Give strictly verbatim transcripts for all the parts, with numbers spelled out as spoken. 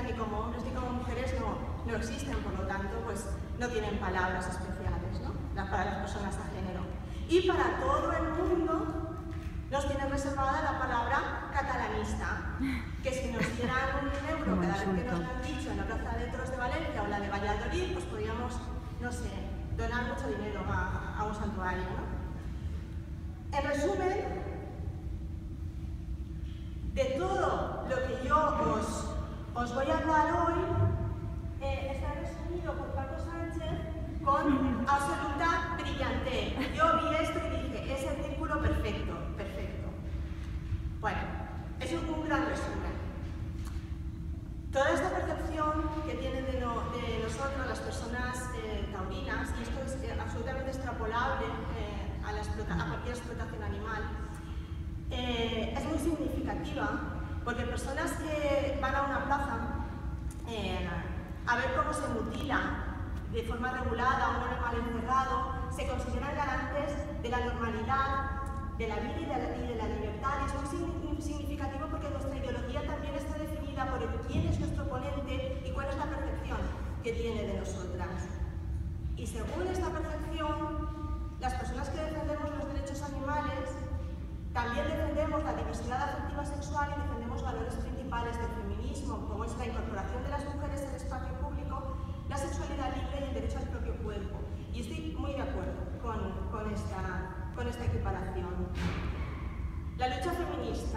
significa ni como hombres ni como mujeres no, no existen, por lo tanto, pues no tienen palabras especiales, ¿no? Para las personas a género. Y para todo el mundo nos tiene reservada la palabra catalanista, que si nos dieran un euro cada vez que nos lo han dicho en la Plaza de Toros de Valencia o la de Valladolid, pues podríamos, no sé, donar mucho dinero a, a un santuario, ¿no? En resumen, de todo lo que yo os, os voy a hablar hoy, eh, está resumido por Paco Sánchez con absoluta brillantez. Yo vi esto y dije, es el círculo perfecto, perfecto. Bueno, es un, un gran resumen. Toda esta percepción que tienen de, no, de nosotros, las personas eh, taurinas, y esto es eh, absolutamente extrapolable eh, a, la explota, a cualquier explotación animal, eh, es muy significativa, porque personas que van a una plaza eh, a ver cómo se mutila de forma regulada a un animal encerrado, se consideran garantes de la normalidad, de la vida y de la, y de la libertad. Y es muy significativo porque nuestra ideología también está definida por el quién es nuestro oponente y cuál es la percepción que tiene de nosotras. Y según esta percepción, las personas que defendemos los derechos animales también defendemos la diversidad afectiva sexual y defendemos valores principales del feminismo, como es la incorporación de las mujeres al espacio público, la sexualidad libre y el derecho al propio cuerpo. Y estoy muy de acuerdo con, con, esta, con esta equiparación. La lucha feminista.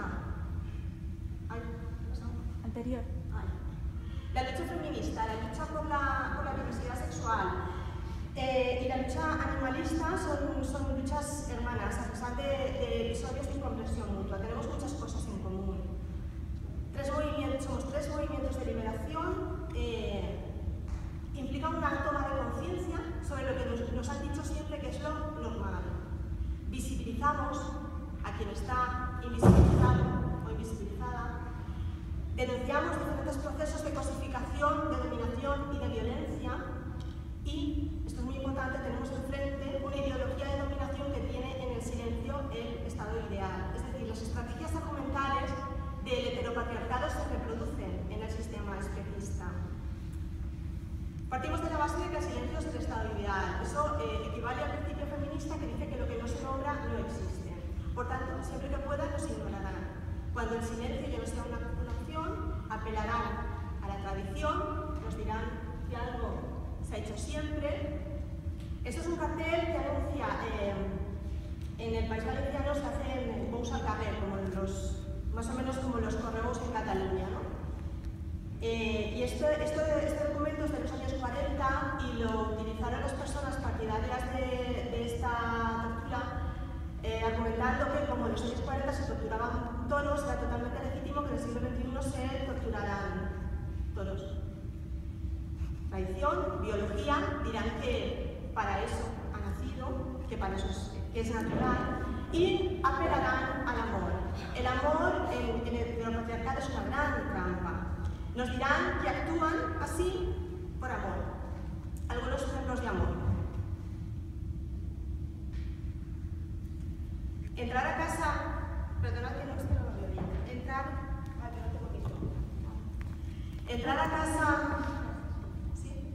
Ay, Anterior. Ay. La lucha feminista, la lucha por la, por la diversidad sexual eh, y la lucha animalista son, son luchas hermanas, a pesar de, de episodios de incomprensión mutua. Tenemos muchas cosas en común. Tres movimientos, somos tres movimientos de liberación. Eh, implica una toma de conciencia sobre lo que nos, nos han dicho siempre que es lo normal. Visibilizamos a quien está invisibilizado o invisibilizada. Denunciamos diferentes procesos de cosificación, de dominación y de violencia. Y, esto es muy importante, tenemos enfrente una ideología de dominación que tiene en el silencio el estado ideal. Es decir, las estrategias argumentales del heteropatriarcado se reproducen en el sistema especista. Partimos de la base de que el silencio es el estado ideal. Eso eh, equivale al principio feminista que dice que lo que no se nombra no existe. Por tanto, siempre que puedan, nos ignorarán. Cuando el silencio ya no sea una, una opción, apelarán a la tradición, nos dirán que algo se ha hecho siempre. Esto es un cartel que anuncia eh, en el País Valenciano, se hacen bous al carrer, como los, más o menos como los correos en Cataluña, ¿no? Eh, y esto, esto, este documento es de los años cuarenta y lo utilizaron las personas partidarias de, de esta tortura, eh, argumentando que como en los años cuarenta se torturaban toros, era totalmente legítimo que en el siglo veintiuno se torturaran toros. Tradición, biología, dirán que para eso ha nacido, que para eso es, que es natural, y apelarán al amor. El amor en, en el heteropatriarcado es una gran trampa. Nos dirán que actúan así por amor. Algunos ejemplos de amor. Entrar a casa, perdonad que no, es que no lo veo bien. Entrar, ah, que no tengo micrófono. Entrar a casa, ¿sí?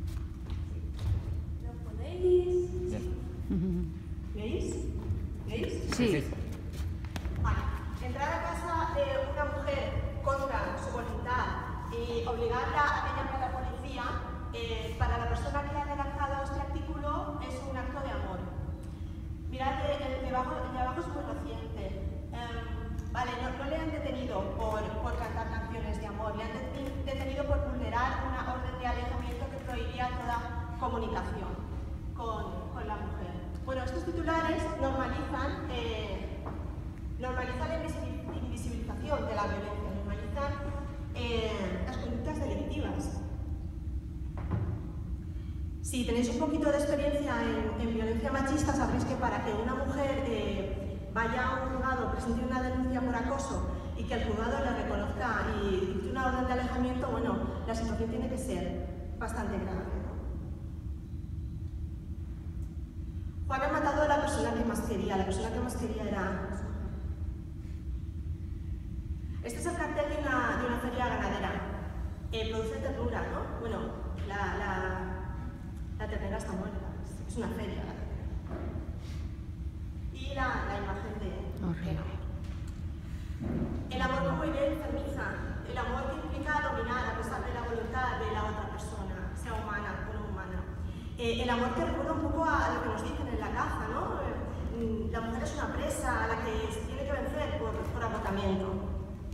¿Lo podéis? Sí. ¿Veis? ¿Veis? Sí. Vale. Entrar a casa de una mujer contra su voluntad y obligarla a que llame a la policía, eh, para la persona que ha redactado este artículo es un acto de amor. Mirad, el de abajo, el de abajo es muy reciente. Um, vale, no, no le han detenido por, por cantar canciones de amor, le han detenido por vulnerar una orden de alejamiento que prohibía toda comunicación con, con la mujer. Bueno, estos titulares normalizan, eh, normalizan la invisibilización de la violencia, normalizan eh, las conductas delictivas. Si tenéis un poquito de experiencia en, en violencia machista, sabréis que para que una mujer eh, vaya a un juzgado, presente una denuncia por acoso y que el juzgado la reconozca y dicte una orden de alejamiento, bueno, la situación tiene que ser bastante grave, ¿no? Juan ha matado a la persona que más quería, la persona que más quería era... Este es el cartel de una, de una feria ganadera. Eh, eh, produce ternura, ¿no? Bueno, la, la, la ternera está muerta, es una feria la ternera. Y la, la imagen de Eva. El amor como idea enfermiza, el amor que implica dominar a pesar de la voluntad de la otra persona, sea humana o no humana. Eh, el amor que recuerda un poco a lo que nos dicen en la caza, ¿no? Eh, la mujer es una presa a la que se tiene que vencer por, por agotamiento.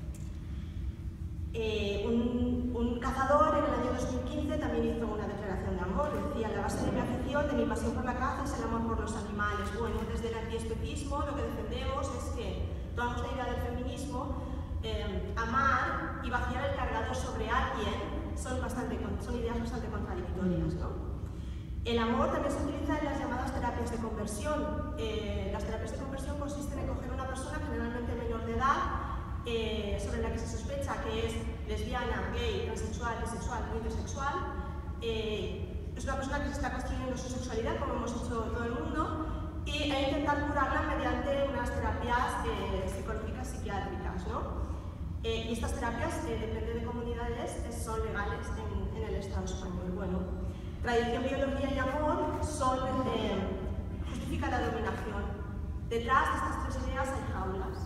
Eh, un, un cazador en el año dos mil quince también hizo una declaración de amor. Decía: la base de mi afición, de mi pasión por la caza, es el amor por los animales. Bueno, desde el antiespecismo lo que defendemos es que tomamos la idea del feminismo, eh, amar y vaciar el cargador sobre alguien son, bastante, son ideas bastante contradictorias, ¿no? El amor también se utiliza en las llamadas terapias de conversión. Eh, las terapias de conversión consisten en coger a una persona generalmente menor de edad, Eh, sobre la que se sospecha que es lesbiana, gay, transexual, bisexual o intersexual. Eh, es una persona que se está construyendo su sexualidad, como hemos hecho todo el mundo, y e intentar curarla mediante unas terapias eh, psicológicas psiquiátricas, ¿no? Eh, y estas terapias, eh, depende de comunidades, son legales en, en el Estado español. Bueno, tradición, biología y amor son, eh, justifican la dominación. Detrás de estas tres ideas hay jaulas.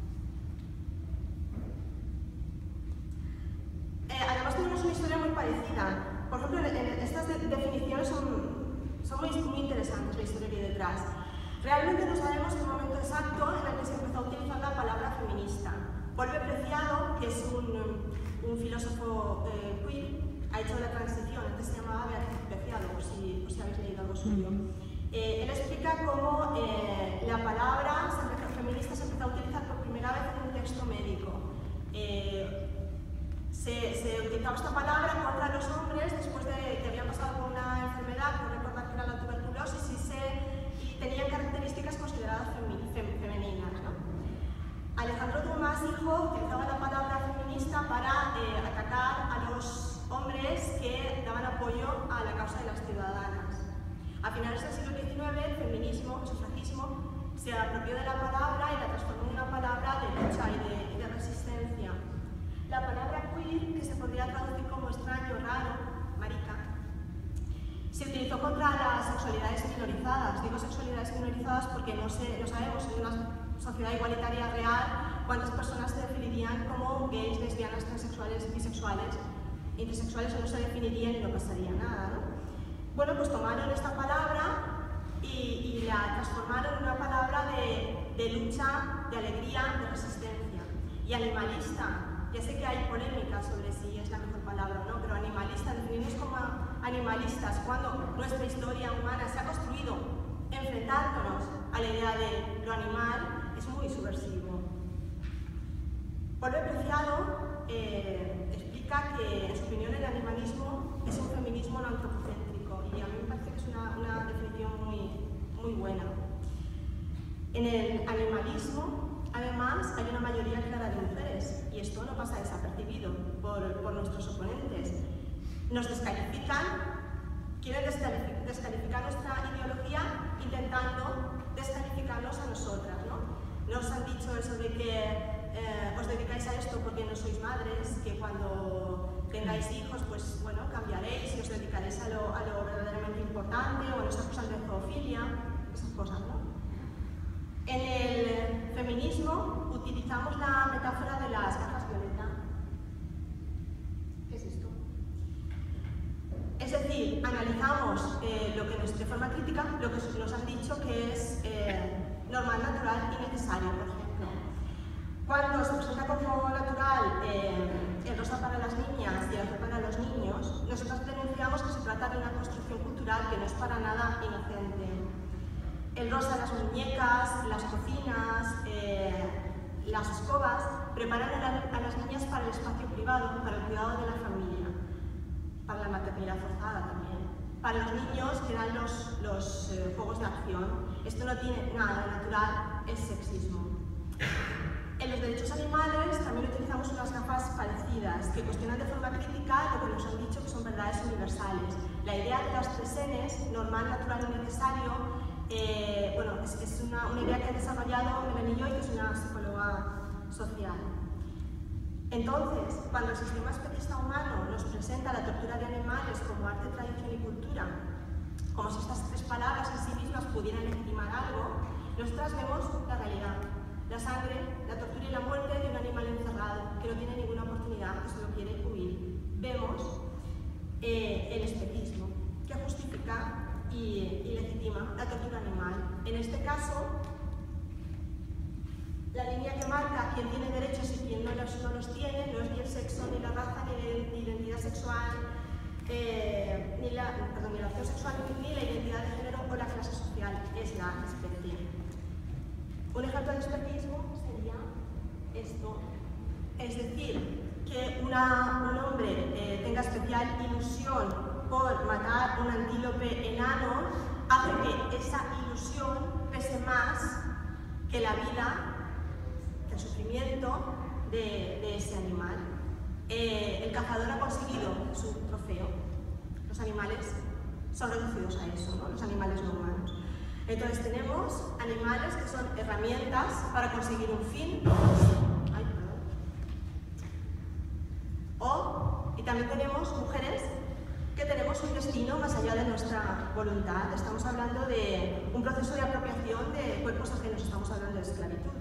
Eh, además tenemos una historia muy parecida. Por ejemplo, en, en estas de, definiciones son, son muy, muy interesantes, la historia que hay detrás. Realmente no sabemos el momento exacto en el que se empezó a utilizar la palabra feminista. Volpe Preciado, que es un, un filósofo eh, queer, ha hecho la transición. Antes se llamaba Beatriz Preciado, por si, por si habéis leído algo suyo. Eh, él explica cómo eh, la palabra se empezó, feminista se empezó a utilizar por primera vez en un texto médico. Eh, Se, se utilizaba esta palabra contra los hombres después de que habían pasado por una enfermedad, por recordar que era la tuberculosis, y, se, y tenían características consideradas femi, fem, femeninas, ¿no? Alejandro Dumas, hijo, utilizaba la palabra feminista para eh, atacar a los hombres que daban apoyo a la causa de las ciudadanas. A finales del siglo diecinueve, el feminismo, el sufragismo, se apropió de la palabra y la transformó en una palabra de lucha y de, y de resistencia. La palabra queer, que se podría traducir como extraño, raro, marica, se utilizó contra las sexualidades minorizadas. Digo sexualidades minorizadas porque no, sé, no sabemos en una sociedad igualitaria real cuántas personas se definirían como gays, lesbianas, transexuales, bisexuales, intersexuales, no se definirían y no pasaría nada, ¿no? Bueno, pues tomaron esta palabra y, y la transformaron en una palabra de, de lucha, de alegría, de resistencia. Y animalista. Ya sé que hay polémica sobre si es la mejor palabra o no, pero animalista, definirnos como animalistas cuando nuestra historia humana se ha construido enfrentándonos a la idea de lo animal es muy subversivo. Volpe Preciado eh, explica que, en su opinión, el animalismo es un feminismo no antropocéntrico, y a mí me parece que es una, una definición muy, muy buena. En el animalismo, además, hay una mayoría clara de mujeres, y esto no pasa desapercibido por, por nuestros oponentes. Nos descalifican, quieren descalificar, descalificar nuestra ideología intentando descalificarnos a nosotras, ¿no? Nos han dicho eso de que eh, os dedicáis a esto porque no sois madres, que cuando tengáis hijos, pues bueno, cambiaréis y os dedicaréis a lo, a lo verdaderamente importante, o nos acusan de zoofilia, esas cosas, ¿no? En el feminismo utilizamos la metáfora de las gafas violeta. ¿Qué es esto? Es decir, analizamos eh, lo que nos, de forma crítica lo que nos han dicho que es eh, normal, natural y necesario, por ejemplo. Cuando se presenta como natural eh, el rosa para las niñas y el azul para los niños, nosotros denunciamos que se trata de una construcción cultural que no es para nada inocente. El rosa, las muñecas, las cocinas, eh, las escobas, preparan a, la, a las niñas para el espacio privado, para el cuidado de la familia, para la maternidad forzada también. Para los niños que dan los, los eh, juegos de acción. Esto no tiene nada de natural, es sexismo. En los derechos animales también utilizamos unas gafas parecidas, que cuestionan de forma crítica lo que nos han dicho que son verdades universales. La idea de las tres Ns, normal, natural y necesario, Eh, bueno, es, es una, una idea que ha desarrollado Melanie Joy, que es una psicóloga social. En el animalismo, además, hay una mayoría clara de mujeres, y esto no pasa desapercibido por, por nuestros oponentes. Nos descalifican, quieren descalificar nuestra ideología intentando descalificarnos a nosotras, ¿no? En los derechos animales también utilizamos unas gafas parecidas, que cuestionan de forma crítica lo que nos han dicho que son verdades universales. La idea de las tres Ns, normal, natural y necesario, eh, bueno, es, es una, una idea que ha desarrollado Melanie Joy, que es una Entonces, cuando el sistema especista humano nos presenta la tortura de animales como arte, tradición y cultura, como si estas tres palabras en sí mismas pudieran legitimar algo, nosotras vemos la realidad, la sangre, la tortura y la muerte de un animal encerrado que no tiene ninguna oportunidad, que solo quiere huir. Vemos eh, el especismo, que justifica y, y legitima la tortura animal. En este caso, la línea que marca quién tiene derechos y quién no los, no los tiene no es ni el sexo, ni la raza, ni la identidad sexual, eh, ni, la, perdón, ni la opción sexual, ni la identidad de género o la clase social, es la especie. Un ejemplo de especismo sería esto, es decir, que una, un hombre eh, tenga especial ilusión por matar un antílope enano hace que esa ilusión pese más que la vida, el sufrimiento de, de ese animal. Eh, el cazador ha conseguido su trofeo. Los animales son reducidos a eso, ¿no? Los animales no humanos. Entonces tenemos animales que son herramientas para conseguir un fin. Ay, perdón. O, y también tenemos mujeres que tenemos un destino más allá de nuestra voluntad. Estamos hablando de un proceso de apropiación de cuerpos ajenos, estamos hablando de esclavitud.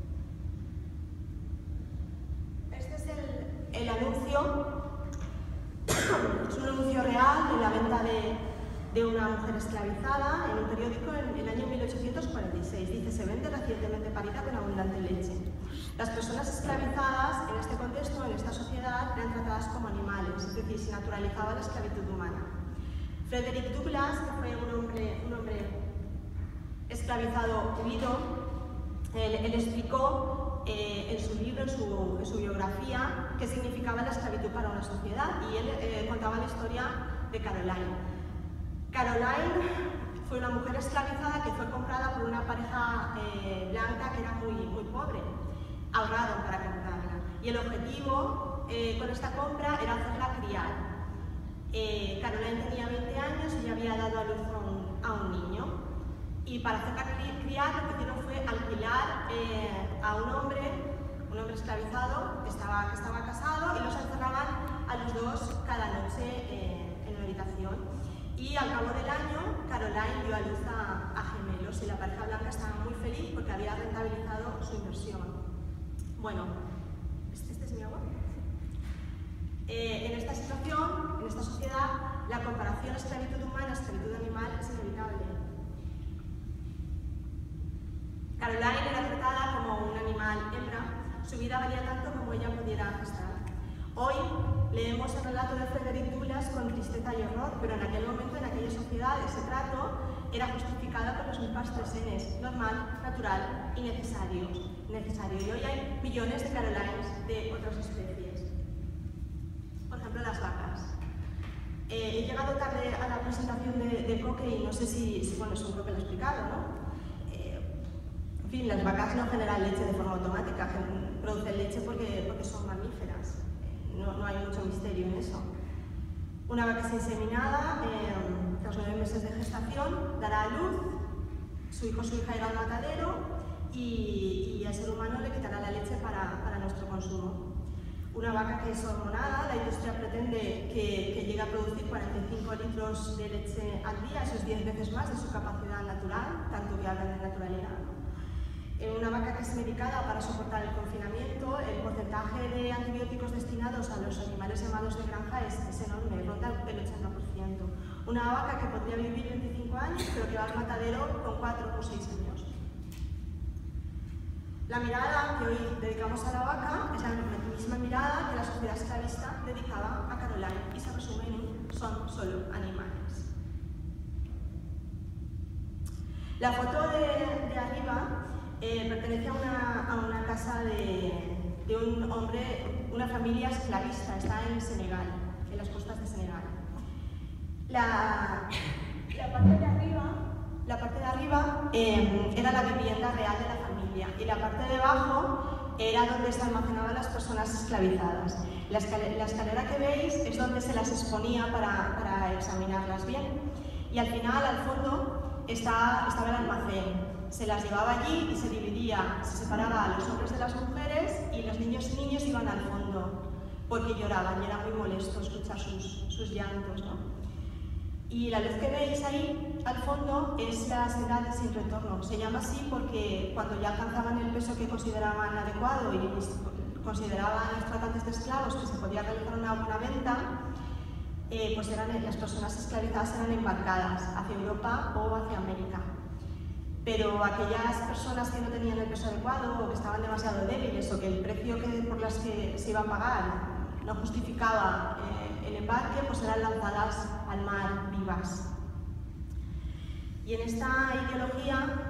El anuncio es un anuncio real de la venta de, de una mujer esclavizada en un periódico en el año mil ochocientos cuarenta y seis. Dice, se vende recientemente parida con abundante leche. Las personas esclavizadas en este contexto, en esta sociedad, eran tratadas como animales, es decir, se naturalizaba la esclavitud humana. Frederick Douglass, que fue un hombre, un hombre esclavizado huido, él, él explicó Eh, en su libro, en su, en su biografía, qué significaba la esclavitud para una sociedad, y él eh, contaba la historia de Caroline. Caroline fue una mujer esclavizada que fue comprada por una pareja eh, blanca que era muy, muy pobre. Ahorraron para comprarla. Y el objetivo eh, con esta compra era hacerla criar. Eh, Caroline tenía veinte años y ya había dado a luz a un, a un niño. Y para hacerla criar, lo que hicieron fue alquilar eh, a un hombre, un hombre esclavizado, que estaba, que estaba casado, y los encerraban a los dos cada noche eh, en una habitación. Y al cabo del año, Caroline dio a luz a, a gemelos, y la pareja blanca estaba muy feliz porque había rentabilizado su inversión. Bueno, ¿este, este es mi agua? Eh, en esta situación, en esta sociedad, la comparación esclavitud humana, esclavitud animal es inevitable. Caroline era tratada como un animal hembra, su vida valía tanto como ella pudiera gestar. Hoy leemos el relato de Frederick Douglass con tristeza y horror, pero en aquel momento, en aquella sociedad, ese trato era justificado por los mismos tres Ns: normal, natural y necesario. necesario. Y hoy hay millones de Carolines de otras especies. Por ejemplo, las vacas. Eh, he llegado tarde a la presentación de, de Coque y no sé si, si bueno, eso creo que lo he explicado, ¿no? En fin, las vacas no generan leche de forma automática, producen leche porque, porque son mamíferas. No, no hay mucho misterio en eso. Una vaca es inseminada, eh, tras nueve meses de gestación, dará a luz, su hijo o su hija irá al matadero y, y al ser humano le quitará la leche para, para nuestro consumo. Una vaca que es hormonada, la industria pretende que, que llegue a producir cuarenta y cinco litros de leche al día, eso es diez veces más de su capacidad natural, tanto que hablan de naturalidad, ¿no? En una vaca que es medicada para soportar el confinamiento, el porcentaje de antibióticos destinados a los animales llamados de granja es, es enorme, ronda el ochenta por ciento. Una vaca que podría vivir veinticinco años, pero que va al matadero con cuatro o seis años. La mirada que hoy dedicamos a la vaca es la misma mirada que la sociedad esclavista dedicaba a Caroline y se resume en son solo animales. La foto de, de arriba eh, pertenece a una, a una casa de, de un hombre, una familia esclavista, está en Senegal, en las costas de Senegal. La, la parte de arriba, la parte de arriba eh, era la vivienda real de la familia y la parte de abajo era donde se almacenaban las personas esclavizadas. La escalera, la escalera que veis es donde se las exponía para, para examinarlas bien. Y al final, al fondo, está, estaba el almacén. se las llevaba allí y se dividía, se separaba a los hombres de las mujeres y los niños y niñas iban al fondo porque lloraban y era muy molesto escuchar sus, sus llantos, ¿no? Y la luz que veis ahí al fondo es la senda de sin retorno. Se llama así porque cuando ya alcanzaban el peso que consideraban adecuado y consideraban los tratantes de esclavos que se podía realizar una buena venta, eh, pues eran, las personas esclavizadas eran embarcadas hacia Europa o hacia América. Pero aquellas personas que no tenían el peso adecuado o que estaban demasiado débiles o que el precio que, por las que se iba a pagar no justificaba eh, el embarque, pues eran lanzadas al mar vivas. Y en esta ideología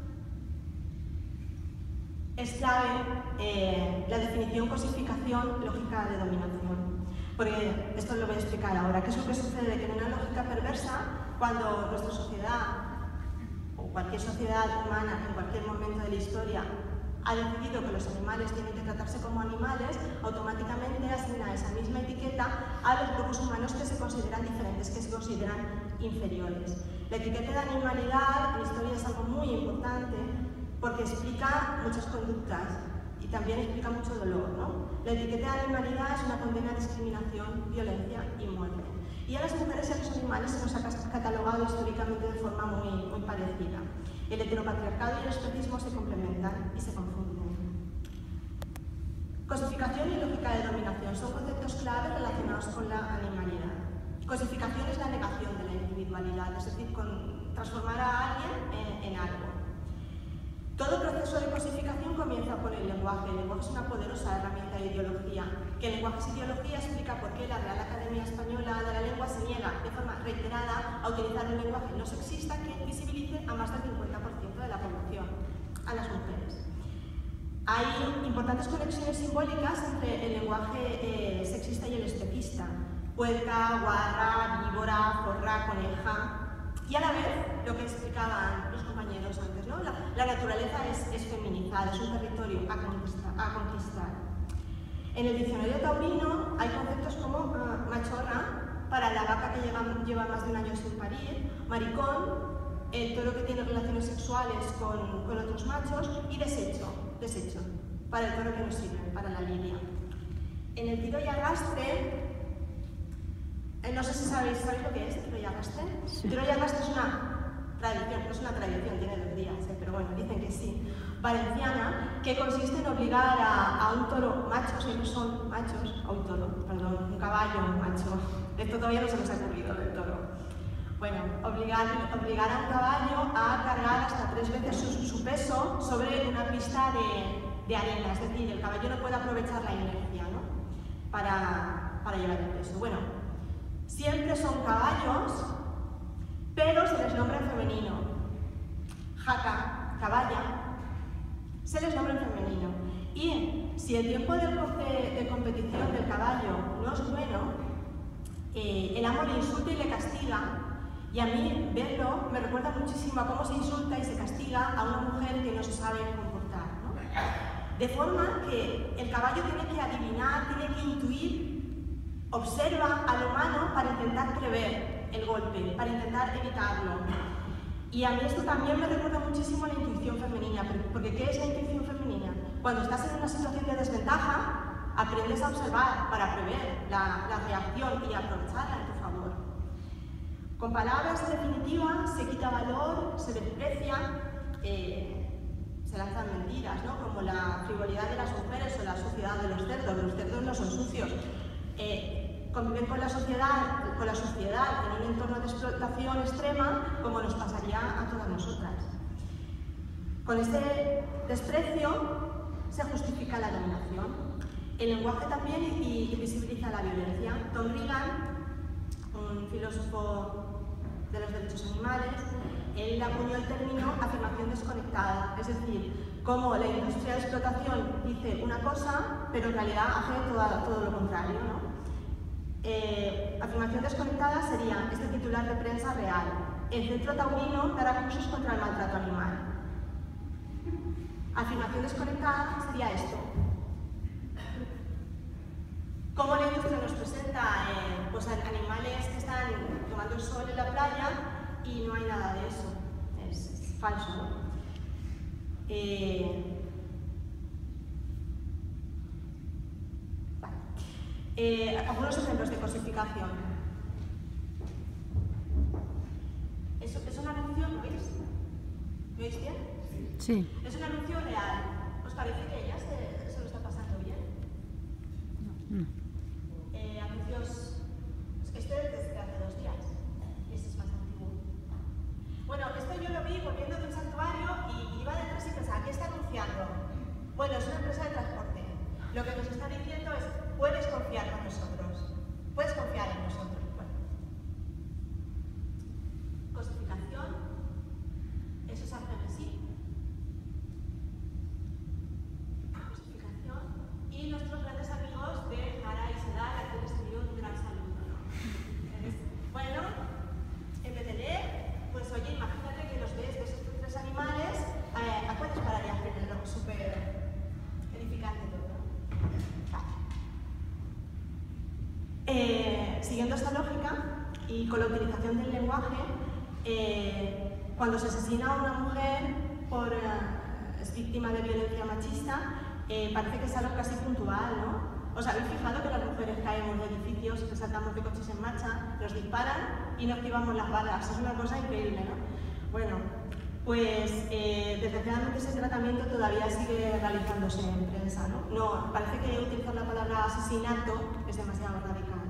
es clave eh, la definición cosificación lógica de dominación. Porque esto lo voy a explicar ahora. ¿Qué es lo que sucede? Que en una lógica perversa, cuando nuestra sociedad o cualquier sociedad humana en cualquier momento de la historia ha decidido que los animales tienen que tratarse como animales, automáticamente asigna esa misma etiqueta a los grupos humanos que se consideran diferentes, que se consideran inferiores. La etiqueta de animalidad en la historia es algo muy importante porque explica muchas conductas y también explica mucho dolor, ¿no? La etiqueta de animalidad es una condena a discriminación, violencia y muerte. Y a las mujeres y a los animales se nos ha catalogado históricamente de forma muy, muy parecida. El heteropatriarcado y el especismo se complementan y se confunden. Cosificación y lógica de dominación son conceptos claves relacionados con la animalidad. Cosificación es la negación de la individualidad, es decir, con transformar a alguien en, en algo. Todo proceso de cosificación comienza por el lenguaje. El lenguaje es una poderosa herramienta de ideología. Que el lenguaje es ideología explica por qué la Real Academia Española de la Lengua se niega de forma reiterada a utilizar un lenguaje no sexista que visibilice a más del cincuenta por ciento de la población, a las mujeres. Hay importantes conexiones simbólicas entre el lenguaje eh, sexista y el especista. Puerca, guarra, víbora, forra, coneja. Y a la vez, lo que explicaban los compañeros antes, ¿no? la, la naturaleza es, es feminizada, es un territorio a conquistar, a conquistar. En el diccionario taurino hay conceptos como uh, machorra, para la vaca que lleva, lleva más de un año sin parir, maricón, el toro que tiene relaciones sexuales con, con otros machos, y desecho, desecho, para el toro que no sirve, para la lidia. En el tiro y arrastre, Eh, no sé si sabéis, ¿sabéis lo que es el tiro y arrastre? Sí. Tiro y arrastre es una tradición, no es una tradición, tiene dos días, ¿eh? Pero bueno, dicen que sí, valenciana, que consiste en obligar a, a un toro macho, si no son machos, a un toro, perdón, un caballo, un macho, esto todavía no se nos ha ocurrido del toro. Bueno, obligar, obligar a un caballo a cargar hasta tres veces su, su peso sobre una pista de, de arena, es decir, el caballo no puede aprovechar la inercia, ¿no? para, para llevar el peso. Bueno, siempre son caballos, pero se les nombra en femenino. Jaca, caballa, se les nombra en femenino. Y si el tiempo de, de, de competición del caballo no es bueno, eh, el amo le insulta y le castiga. Y a mí verlo me recuerda muchísimo a cómo se insulta y se castiga a una mujer que no se sabe comportar, ¿no? De forma que el caballo tiene que adivinar, tiene que intuir, observa al humano para intentar prever el golpe, para intentar evitarlo. Y a mí esto también me recuerda muchísimo a la intuición femenina, porque ¿qué es la intuición femenina? Cuando estás en una situación de desventaja, aprendes a observar para prever la, la reacción y aprovecharla en tu favor. Con palabras definitivas se quita valor, se desprecia, eh, se lanzan mentiras, ¿no? Como la frivolidad de las mujeres o la suciedad de los cerdos. Los cerdos no son sucios. Eh, conviven con la sociedad, con la sociedad en un entorno de explotación extrema, como nos pasaría a todas nosotras. Con este desprecio se justifica la dominación. El lenguaje también invisibiliza la violencia. Tom Regan, un filósofo de los derechos animales, él acuñó el término afirmación desconectada, es decir, como la industria de explotación dice una cosa, pero en realidad hace todo, todo lo contrario, ¿no? Eh, afirmación desconectada sería este titular de prensa real. El Centro Taurino dará cursos contra el maltrato animal. Afirmación desconectada sería esto. Cómo la industria nos presenta eh, pues, animales que están tomando el sol en la playa y no hay nada de eso. Es, es falso, ¿no? Eh, vale. eh, algunos ejemplos de cosificación. Es, es un anuncio, ¿lo veis? ¿Lo veis bien? Sí. Es un anuncio real. ¿Os parece que ella se, se lo está pasando bien? No. Eh, anuncios... Este es desde hace dos días. Este es más antiguo. Bueno, esto yo lo vi volviendo de un santuario y iba detrás y pensaba, ¿qué está anunciando? Bueno, es una empresa de transporte. Lo que nos está diciendo es, puedes confiar en nosotros. Puedes confiar en nosotros. Bueno. Cosificación. Eso es hacer de sí. Cosificación. Y nuestros grandes amigos de Jara y Sedal, a quienes les envío un gran saludo. Bueno, en vez de leer, pues oye, imagínate que los ves, ves estos tres animales, eh, puedes parar y hacer algo súper edificante todo. Vale. Eh, siguiendo esta lógica y con la utilización del lenguaje, eh, cuando se asesina a una mujer por eh, es víctima de violencia machista, eh, parece que es algo casi puntual, ¿no? ¿Os habéis fijado que las mujeres caemos de edificios, que saltamos de coches en marcha, nos disparan y nos activamos las balas? Es una cosa increíble, ¿no? Bueno, pues eh, desgraciadamente ese tratamiento todavía sigue realizándose en prensa, ¿no? No, parece que utilizar la palabra asesinato es demasiado radical.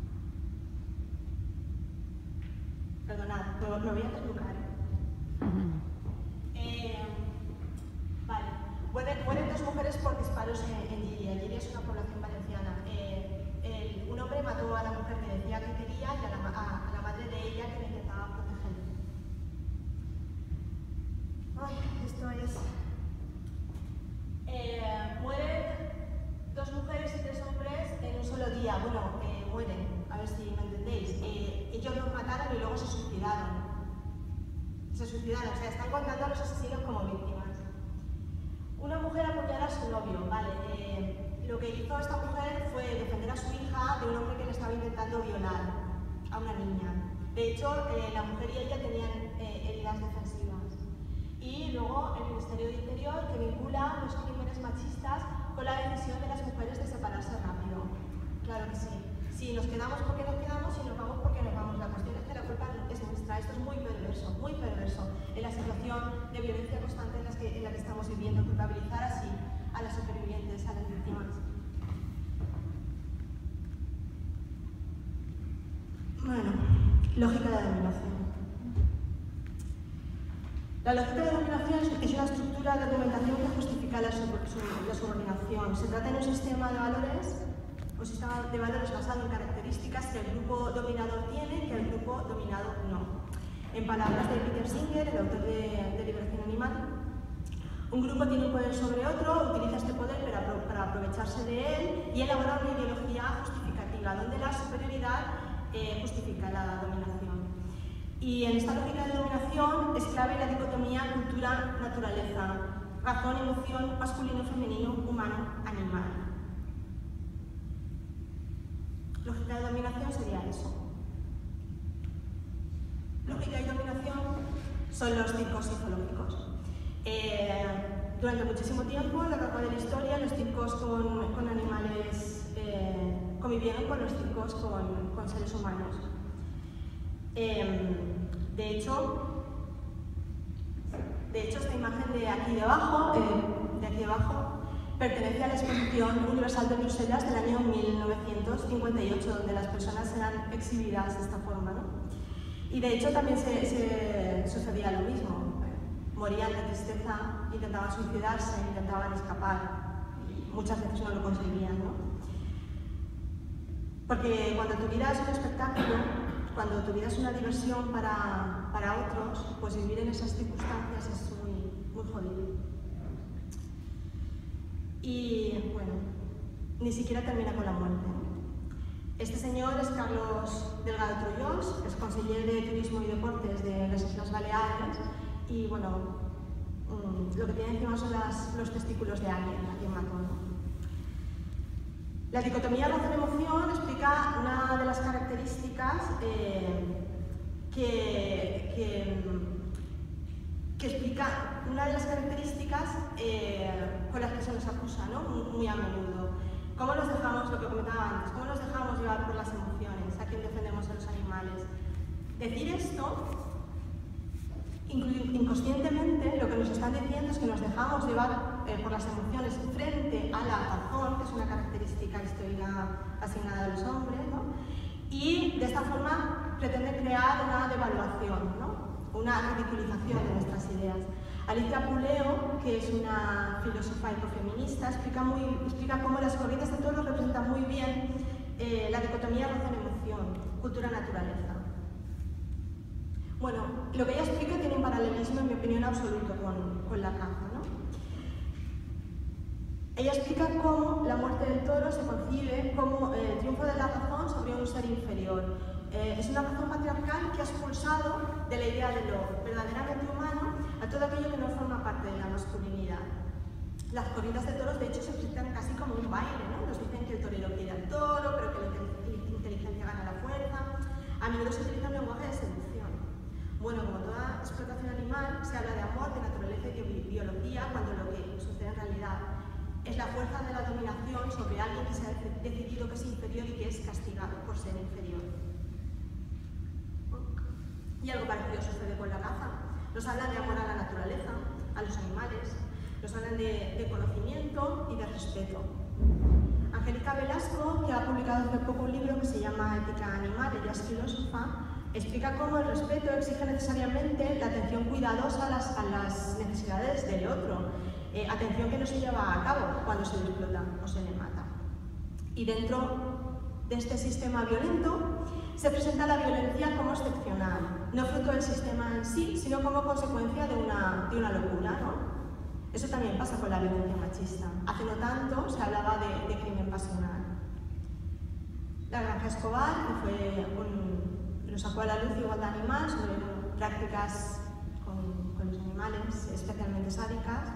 Perdonad, me, me voy a deslucar, ¿eh? Uh-huh. eh vale. Mueren, mueren dos mujeres por disparos en, en Lliria. Lliria es una población valenciana. Eh, el, un hombre mató a la mujer que decía que quería y a la, a, a la madre de ella que le intentaba proteger. Ay, esto es... Eh, mueren dos mujeres y tres hombres en un solo día. Bueno, eh, mueren, a ver si me entendéis. Eh, ellos los mataron y luego se suicidaron. Se suicidaron, o sea, están contando a los asesinos como víctimas. Una mujer apuñala a su novio, vale. Eh, lo que hizo esta mujer fue defender a su hija de un hombre que le estaba intentando violar a una niña. De hecho, eh, la mujer y ella tenían eh, heridas defensivas. Y luego el Ministerio de Interior que vincula los crímenes machistas con la decisión de las mujeres de separarse rápido. Claro que sí. Si nos quedamos porque nos quedamos y nos vamos porque nos vamos. La cuestión es que la culpa es nuestra. Esto es muy perverso, muy perverso en la situación de violencia constante en, las que, en la que estamos viviendo. Culpabilizar así a las supervivientes, a las víctimas. Bueno, lógica de dominación. La lógica de dominación es una estructura de argumentación que justifica la, sub la subordinación. Se trata de un sistema de valores un sistema de valores basado en características que el grupo dominador tiene y que el grupo dominado no. En palabras de Peter Singer, el autor de, de Liberación Animal, un grupo tiene un poder sobre otro, utiliza este poder para, para aprovecharse de él y elabora una ideología justificativa, donde la superioridad eh, justifica la dominación. Y en esta lógica de dominación es clave la dicotomía cultura-naturaleza, razón-emoción, masculino-femenino, humano-animal. Lógica de dominación sería eso. Lógica y dominación son los circos psicológicos. Eh, durante muchísimo tiempo, a lo largo de la historia, los circos con, con animales eh, convivieron con los circos con, con seres humanos. Eh, de hecho, de hecho, esta imagen de aquí debajo, eh, de aquí debajo, pertenece a la Exposición Universal de Bruselas del año mil novecientos cincuenta y ocho, donde las personas eran exhibidas de esta forma, ¿no? Y de hecho también se, se sucedía lo mismo. Morían de tristeza, intentaban suicidarse, intentaban escapar y muchas veces no lo conseguían, ¿no? Porque cuando tu vida es un espectáculo, cuando tu vida es una diversión para, para otros, pues vivir en esas circunstancias es muy, muy jodido. Y bueno, ni siquiera termina con la muerte. Este señor es Carlos Delgado Trullós, es conseller de Turismo y Deportes de las Islas Baleares y bueno, mmm, lo que tiene encima son las, los testículos de alguien, alguien mató, ¿no? La dicotomía razón-emoción explica una de las características eh, que, que que explica una de las características eh, con las que se nos acusa, ¿no? Muy, muy a menudo. ¿Cómo nos dejamos, lo que comentaba antes, cómo nos dejamos llevar por las emociones? ¿A quién defendemos a los animales? Decir esto, inconscientemente, lo que nos están diciendo es que nos dejamos llevar eh, por las emociones frente a la razón, que es una característica histórica asignada a los hombres, ¿no? Y de esta forma pretende crear una devaluación, ¿no? Una ridiculización de nuestras ideas. Alicia Puleo, que es una filósofa ecofeminista, explica, muy, explica cómo las corrientes de toros representan muy bien eh, la dicotomía razón-emoción, cultura-naturaleza. Bueno, lo que ella explica tiene un paralelismo, en mi opinión, absoluto con, con la caza, ¿no? Ella explica cómo la muerte del toro se concibe como el triunfo de la razón sobre un ser inferior. Eh, es una razón patriarcal que ha expulsado de la idea de lo verdaderamente humano a todo aquello que no forma parte de la masculinidad. Las corridas de toros, de hecho, se presentan casi como un baile, ¿no? Nos dicen que el torero quiere al toro, pero que la inteligencia gana la fuerza. A menudo se utiliza un lenguaje de seducción. Bueno, como toda explotación animal, se habla de amor, de naturaleza y de biología, cuando lo que sucede en realidad es la fuerza de la dominación sobre alguien que se ha decidido que es inferior y que es castigado por ser inferior. Y algo parecido sucede con la caza. Nos hablan de amor a la naturaleza, a los animales, nos hablan de, de conocimiento y de respeto. Angélica Velasco, que ha publicado hace poco un libro que se llama Ética Animal, ella es filósofa, explica cómo el respeto exige necesariamente la atención cuidadosa a las, a las necesidades del otro, eh, atención que no se lleva a cabo cuando se le explota o se le mata. Y dentro de este sistema violento se presenta la violencia como excepcional, no fruto del sistema en sí, sino como consecuencia de una, de una locura, ¿no? Eso también pasa con la violencia machista. Hace no tanto se hablaba de, de crimen pasional. La Granja Escobar, que fue un, lo sacó a la luz Igualdad Animal sobre prácticas con, con los animales, especialmente sádicas.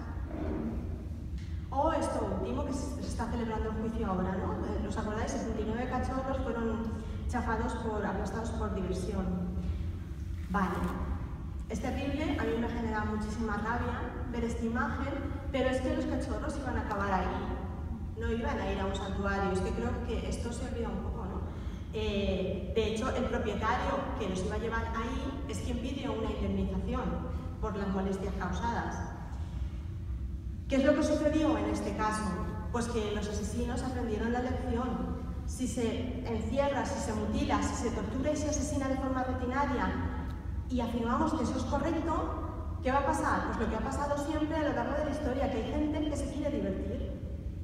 O esto último, que se está celebrando el juicio ahora, ¿no? ¿Os acordáis? setenta y nueve cachorros fueron chafados por, aplastados por diversión. Vale. Es terrible, a mí me genera muchísima rabia ver esta imagen, pero es que los cachorros iban a acabar ahí, no iban a ir a un santuario. Es que creo que esto se olvida un poco, ¿no? Eh, de hecho, el propietario que los iba a llevar ahí es quien pide una indemnización por las molestias causadas. ¿Qué es lo que sucedió en este caso? Pues que los asesinos aprendieron la lección. Si se encierra, si se mutila, si se tortura y se asesina de forma rutinaria y afirmamos que eso es correcto, ¿qué va a pasar? Pues lo que ha pasado siempre a lo largo de la historia, que hay gente que se quiere divertir.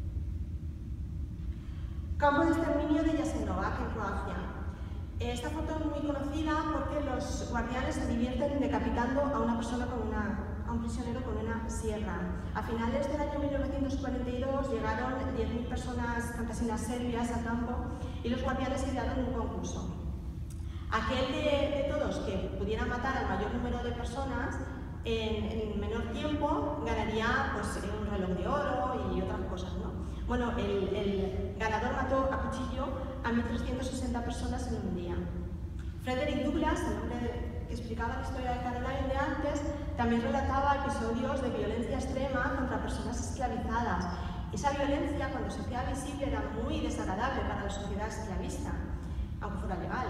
Campo de exterminio de Jasenovac, en Croacia. Esta foto es muy conocida porque los guardianes se divierten decapitando a una persona con una, a un prisionero con una sierra. A finales del año mil novecientos cuarenta y dos llegaron diez mil personas campesinas serbias al campo y los guardianes idearon un concurso. Aquel de, de todos que pudiera matar al mayor número de personas en, en menor tiempo ganaría pues, un reloj de oro y otras cosas, ¿no? Bueno, el, el ganador mató a cuchillo a mil trescientas sesenta personas en un día. Frederick Douglass, el hombre de, que explicaba la historia de Caroline de antes, también relataba episodios de violencia extrema contra personas esclavizadas. Esa violencia, cuando se hacía visible, era muy desagradable para la sociedad esclavista, aunque fuera legal.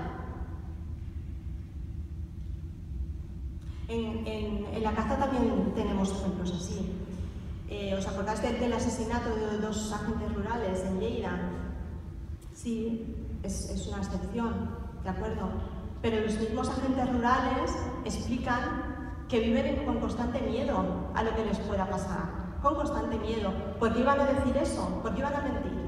En, en, en la caza también tenemos ejemplos así. Eh, ¿Os acordáis de, del asesinato de dos agentes rurales en Lleida? Sí, es, es una excepción, ¿de acuerdo? Pero los mismos agentes rurales explican que viven con constante miedo a lo que les pueda pasar, con constante miedo. ¿Por qué iban a decir eso? ¿Por qué iban a mentir?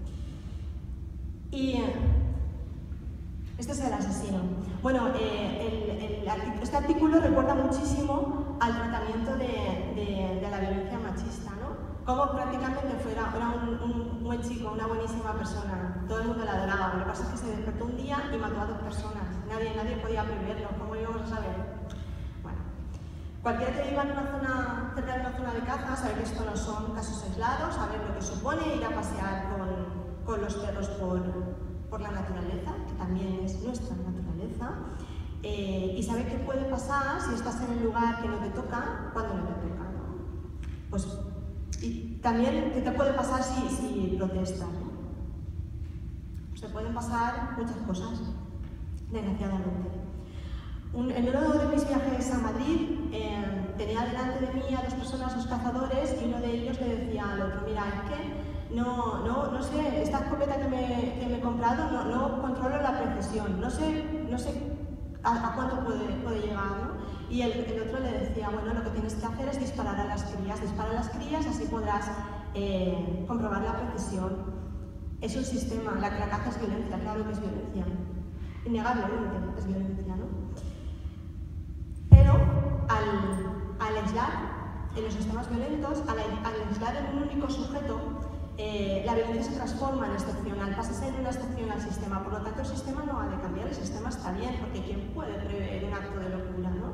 Y este es el asesino. Bueno, eh, el, el, este artículo recuerda muchísimo al tratamiento de, de, de la violencia machista, ¿no? Como prácticamente fuera, era un, un buen chico, una buenísima persona, todo el mundo la adoraba. Lo que pasa es que se despertó un día y mató a dos personas. Nadie, nadie podía preverlo, ¿cómo íbamos a saber? Bueno, cualquiera que viva en una zona, cerca de una zona de caza sabe que esto no son casos aislados, sabe lo que supone ir a pasear con, con los perros por, por la naturaleza, que también es nuestra naturaleza. eh, y sabe qué puede pasar si estás en el lugar que no te toca, cuando no te toca, ¿no? Pues, y también qué te puede pasar si, si protestas, ¿no? Se pueden pasar muchas cosas, desgraciadamente. Un, en uno de mis viajes a Madrid eh, tenía delante de mí a dos personas, dos cazadores, y uno de ellos le decía al otro, mira, es que no, no, no sé, esta escopeta que me, que me he comprado no, no controlo la precisión, no sé, no sé a, a cuánto puede, puede llegar, ¿no? Y el, el otro le decía, bueno, lo que tienes que hacer es disparar a las crías, dispara a las crías, así podrás eh, comprobar la precisión. Es un sistema, la, la caza es violencia, claro que es violencia, innegablemente es violencia, ¿no? Pero al, al aislar en los sistemas violentos, al, al aislar en un único sujeto, eh, la violencia se transforma en excepcional, pasa a ser una excepción al sistema, por lo tanto el sistema no ha de cambiar, el sistema está bien, porque ¿quién puede prever un acto de locura, no?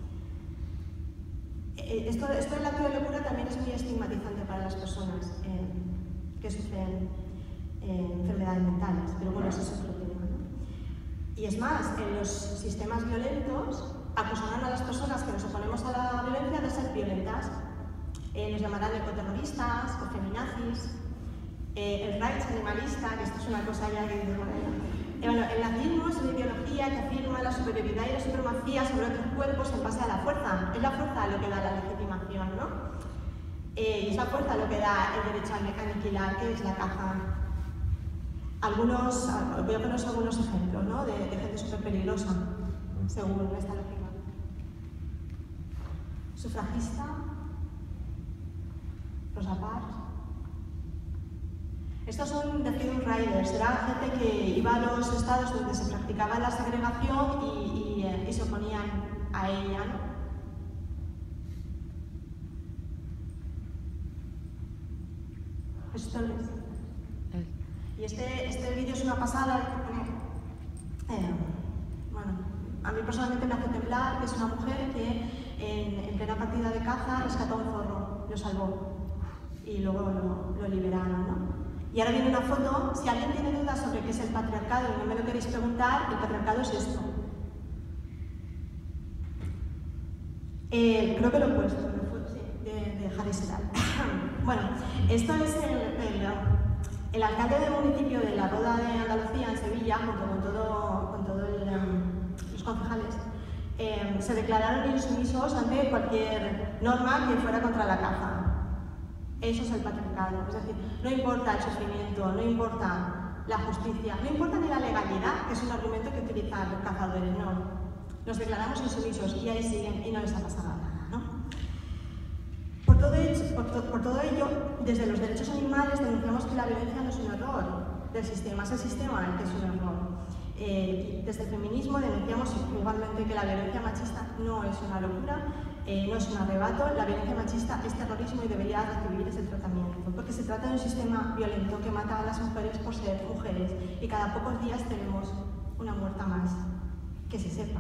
Eh, esto, esto del acto de locura también es muy estigmatizante para las personas eh, que sufren eh, enfermedades mentales, pero bueno, eso es otro tema, ¿no? Y es más, en los sistemas violentos acusarán a las personas que nos oponemos a la violencia de ser violentas. Eh, nos llamarán ecoterroristas o feminazis, eh, el rights animalista, que esto es una cosa ya que dice, bueno, eh, bueno, el nazismo es una ideología que afirma la superioridad y la supremacía sobre otros cuerpos en base a la fuerza. Es la fuerza lo que da la legitimación, ¿no? Eh, y es la fuerza lo que da el derecho a aniquilar, que es la caza. Algunos, voy a poneros algunos ejemplos, ¿no? de, de gente súper peligrosa, según esta lógica. Sufragista, Rosa Parks. Estos son de Freedom Riders, era gente que iba a los estados donde se practicaba la segregación y, y, y se oponían a ella, ¿no? Esto es. Y este, este vídeo es una pasada, eh, bueno, a mí personalmente me hace temblar, que es una mujer que en, en plena partida de caza rescató a un zorro, lo salvó y luego lo, lo liberaron, ¿no? Y ahora viene una foto, si alguien tiene dudas sobre qué es el patriarcado y no me lo queréis preguntar, el patriarcado es esto. Eh, creo que lo he puesto, sí, de, de Harry Sedal. Bueno, esto es el, el, el alcalde del municipio de La Roda de Andalucía, en Sevilla, junto con todo, con todo el, um, los concejales, eh, se declararon insumisos ante cualquier norma que fuera contra la caza. Eso es el patriarcado, es decir, no importa el sufrimiento, no importa la justicia, no importa ni la legalidad, que es un argumento que utilizan los cazadores, no. Nos declaramos insumisos y ahí siguen y no les ha pasado nada, ¿no? Por todo, hecho, por, to, por todo ello, desde los derechos animales denunciamos que la violencia no es un error del sistema, es el sistema el que es un error. Eh, desde el feminismo denunciamos igualmente que la violencia machista no es una locura, eh, no es un arrebato, la violencia machista es terrorismo y debería recibir ese tratamiento, porque se trata de un sistema violento que mata a las mujeres por ser mujeres y cada pocos días tenemos una muerta más, que se sepa.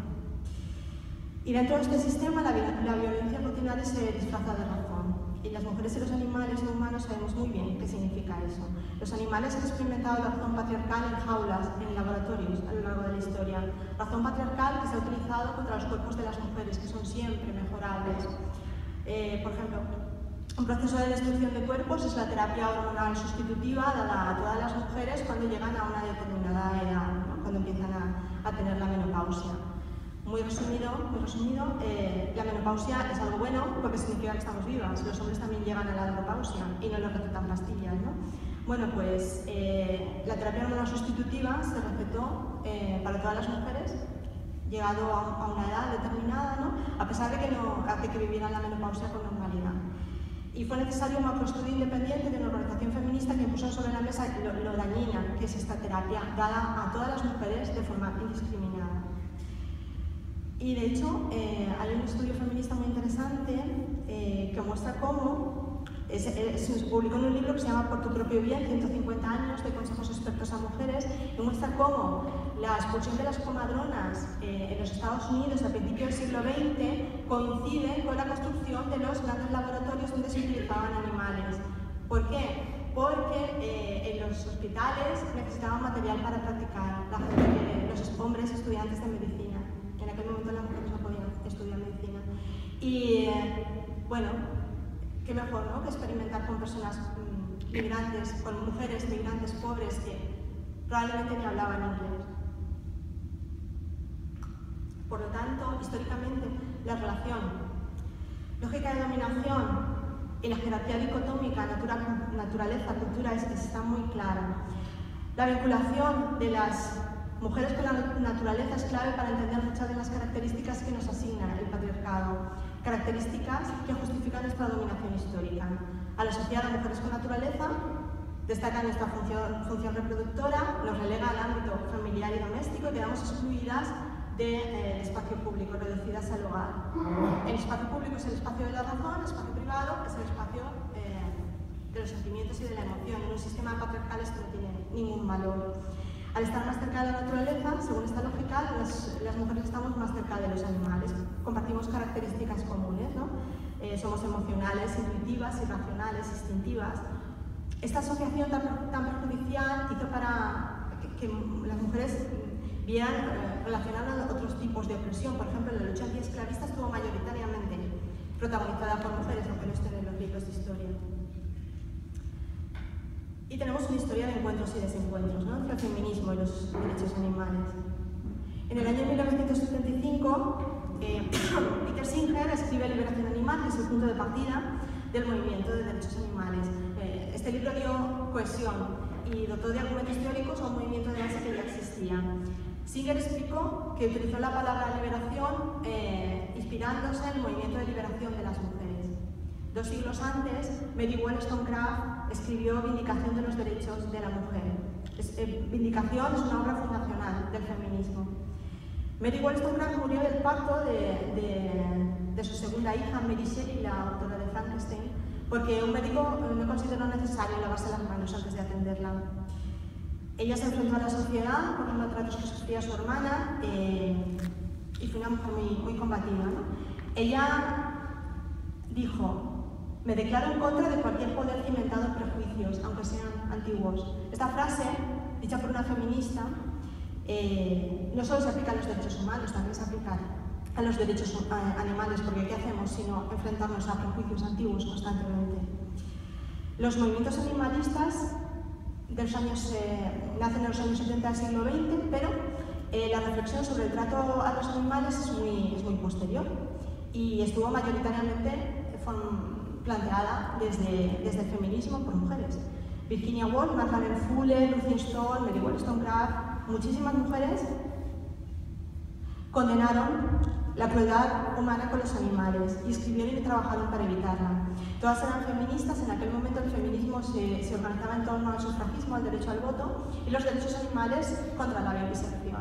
Y dentro de este sistema la, la violencia continuada se disfraza de razón. Y las mujeres y los animales no humanos sabemos muy bien qué significa eso. Los animales han experimentado la razón patriarcal en jaulas, en laboratorios, a lo largo de la historia. Razón patriarcal que se ha utilizado contra los cuerpos de las mujeres, que son siempre mejorables. Eh, por ejemplo, un proceso de destrucción de cuerpos es la terapia hormonal sustitutiva dada a todas las mujeres cuando llegan a una determinada edad, ¿no? Cuando empiezan a, a tener la menopausia. Muy resumido, muy resumido eh, la menopausia es algo bueno porque significa que estamos vivas. Los hombres también llegan a la andropausia y no nos recetan pastillas, ¿no? Bueno, pues eh, la terapia hormonal sustitutiva se recetó eh, para todas las mujeres, llegado a, a una edad determinada, ¿no? A pesar de que, no, de que vivieran la menopausia con normalidad. Y fue necesario un macroestudio independiente de una organización feminista que puso sobre la mesa lo, lo dañina que es esta terapia, dada a todas las mujeres de forma indiscriminada. Y de hecho, eh, hay un estudio feminista muy interesante eh, que muestra cómo, es, es, se publicó en un libro que se llama Por tu propio bien, ciento cincuenta años de consejos expertos a mujeres, y muestra cómo la expulsión de las comadronas eh, en los Estados Unidos a principios del siglo veinte coincide con la construcción de los grandes laboratorios donde se utilizaban animales. ¿Por qué? Porque eh, en los hospitales necesitaban material para practicar, la gente, los hombres estudiantes de medicina. En aquel momento las mujeres no podían estudiar medicina. Y eh, bueno, qué mejor, ¿no?, que experimentar con personas mmm, migrantes, con mujeres migrantes pobres que probablemente ni hablaban inglés. Por lo tanto, históricamente, la relación lógica de dominación y la jerarquía dicotómica natura, naturaleza-cultura es, está muy clara. La vinculación de las mujeres con la naturaleza es clave para entender muchas de las características que nos asigna el patriarcado, características que justifican nuestra dominación histórica. Al asociar a mujeres con naturaleza, destaca nuestra función, función reproductora, nos relega al ámbito familiar y doméstico y quedamos excluidas del de, eh, espacio público, reducidas al hogar. El espacio público es el espacio de la razón, el espacio privado es el espacio eh, de los sentimientos y de la emoción. En un sistema patriarcal esto no tiene ningún valor. Al estar más cerca de la naturaleza, según esta lógica, las, las mujeres estamos más cerca de los animales. Compartimos características comunes, ¿no? Eh, somos emocionales, intuitivas, irracionales, instintivas. Esta asociación tan, tan perjudicial hizo para que, que las mujeres vieran eh, relacionadas a otros tipos de opresión. Por ejemplo, la lucha antiesclavista estuvo mayoritariamente protagonizada por mujeres, aunque no estén en los libros de historia. Y tenemos una historia de encuentros y desencuentros, ¿no?, entre el feminismo y los derechos animales. En el año mil novecientos setenta y cinco, eh, Peter Singer escribe Liberación Animal, que es el punto de partida del movimiento de derechos animales. Eh, este libro dio cohesión y dotó de argumentos teóricos a un movimiento de base que ya existía. Singer explicó que utilizó la palabra liberación eh, inspirándose en el movimiento de liberación de las mujeres. Dos siglos antes, Mary Wollstonecraft escribió Vindicación de los derechos de la mujer. Es, eh, Vindicación es una obra fundacional del feminismo. Mary Wollstonecraft murió del parto de, de, de su segunda hija, Mary Shelley, la autora de Frankenstein, porque un médico no consideró necesario lavarse las manos antes de atenderla. Ella se enfrentó a la sociedad por los maltratos que sufría su hermana eh, y fue una mujer muy, muy combativa, ¿no? Ella dijo: me declaro en contra de cualquier poder cimentado en prejuicios, aunque sean antiguos. Esta frase, dicha por una feminista, eh, no solo se aplica a los derechos humanos, también se aplica a los derechos animales, porque ¿qué hacemos sino enfrentarnos a prejuicios antiguos constantemente? Los movimientos animalistas de los años, eh, nacen en los años setenta del siglo veinte, pero eh, la reflexión sobre el trato a los animales es muy, es muy posterior y estuvo mayoritariamente planteada desde, desde el feminismo por mujeres. Virginia Woolf, Margaret Fuller, Lucy Stoll, Mary Wollstonecraft, muchísimas mujeres condenaron la crueldad humana con los animales y escribieron y trabajaron para evitarla. Todas eran feministas. En aquel momento el feminismo se, se organizaba en torno al sufragismo, al derecho al voto y los derechos animales contra la vivisección.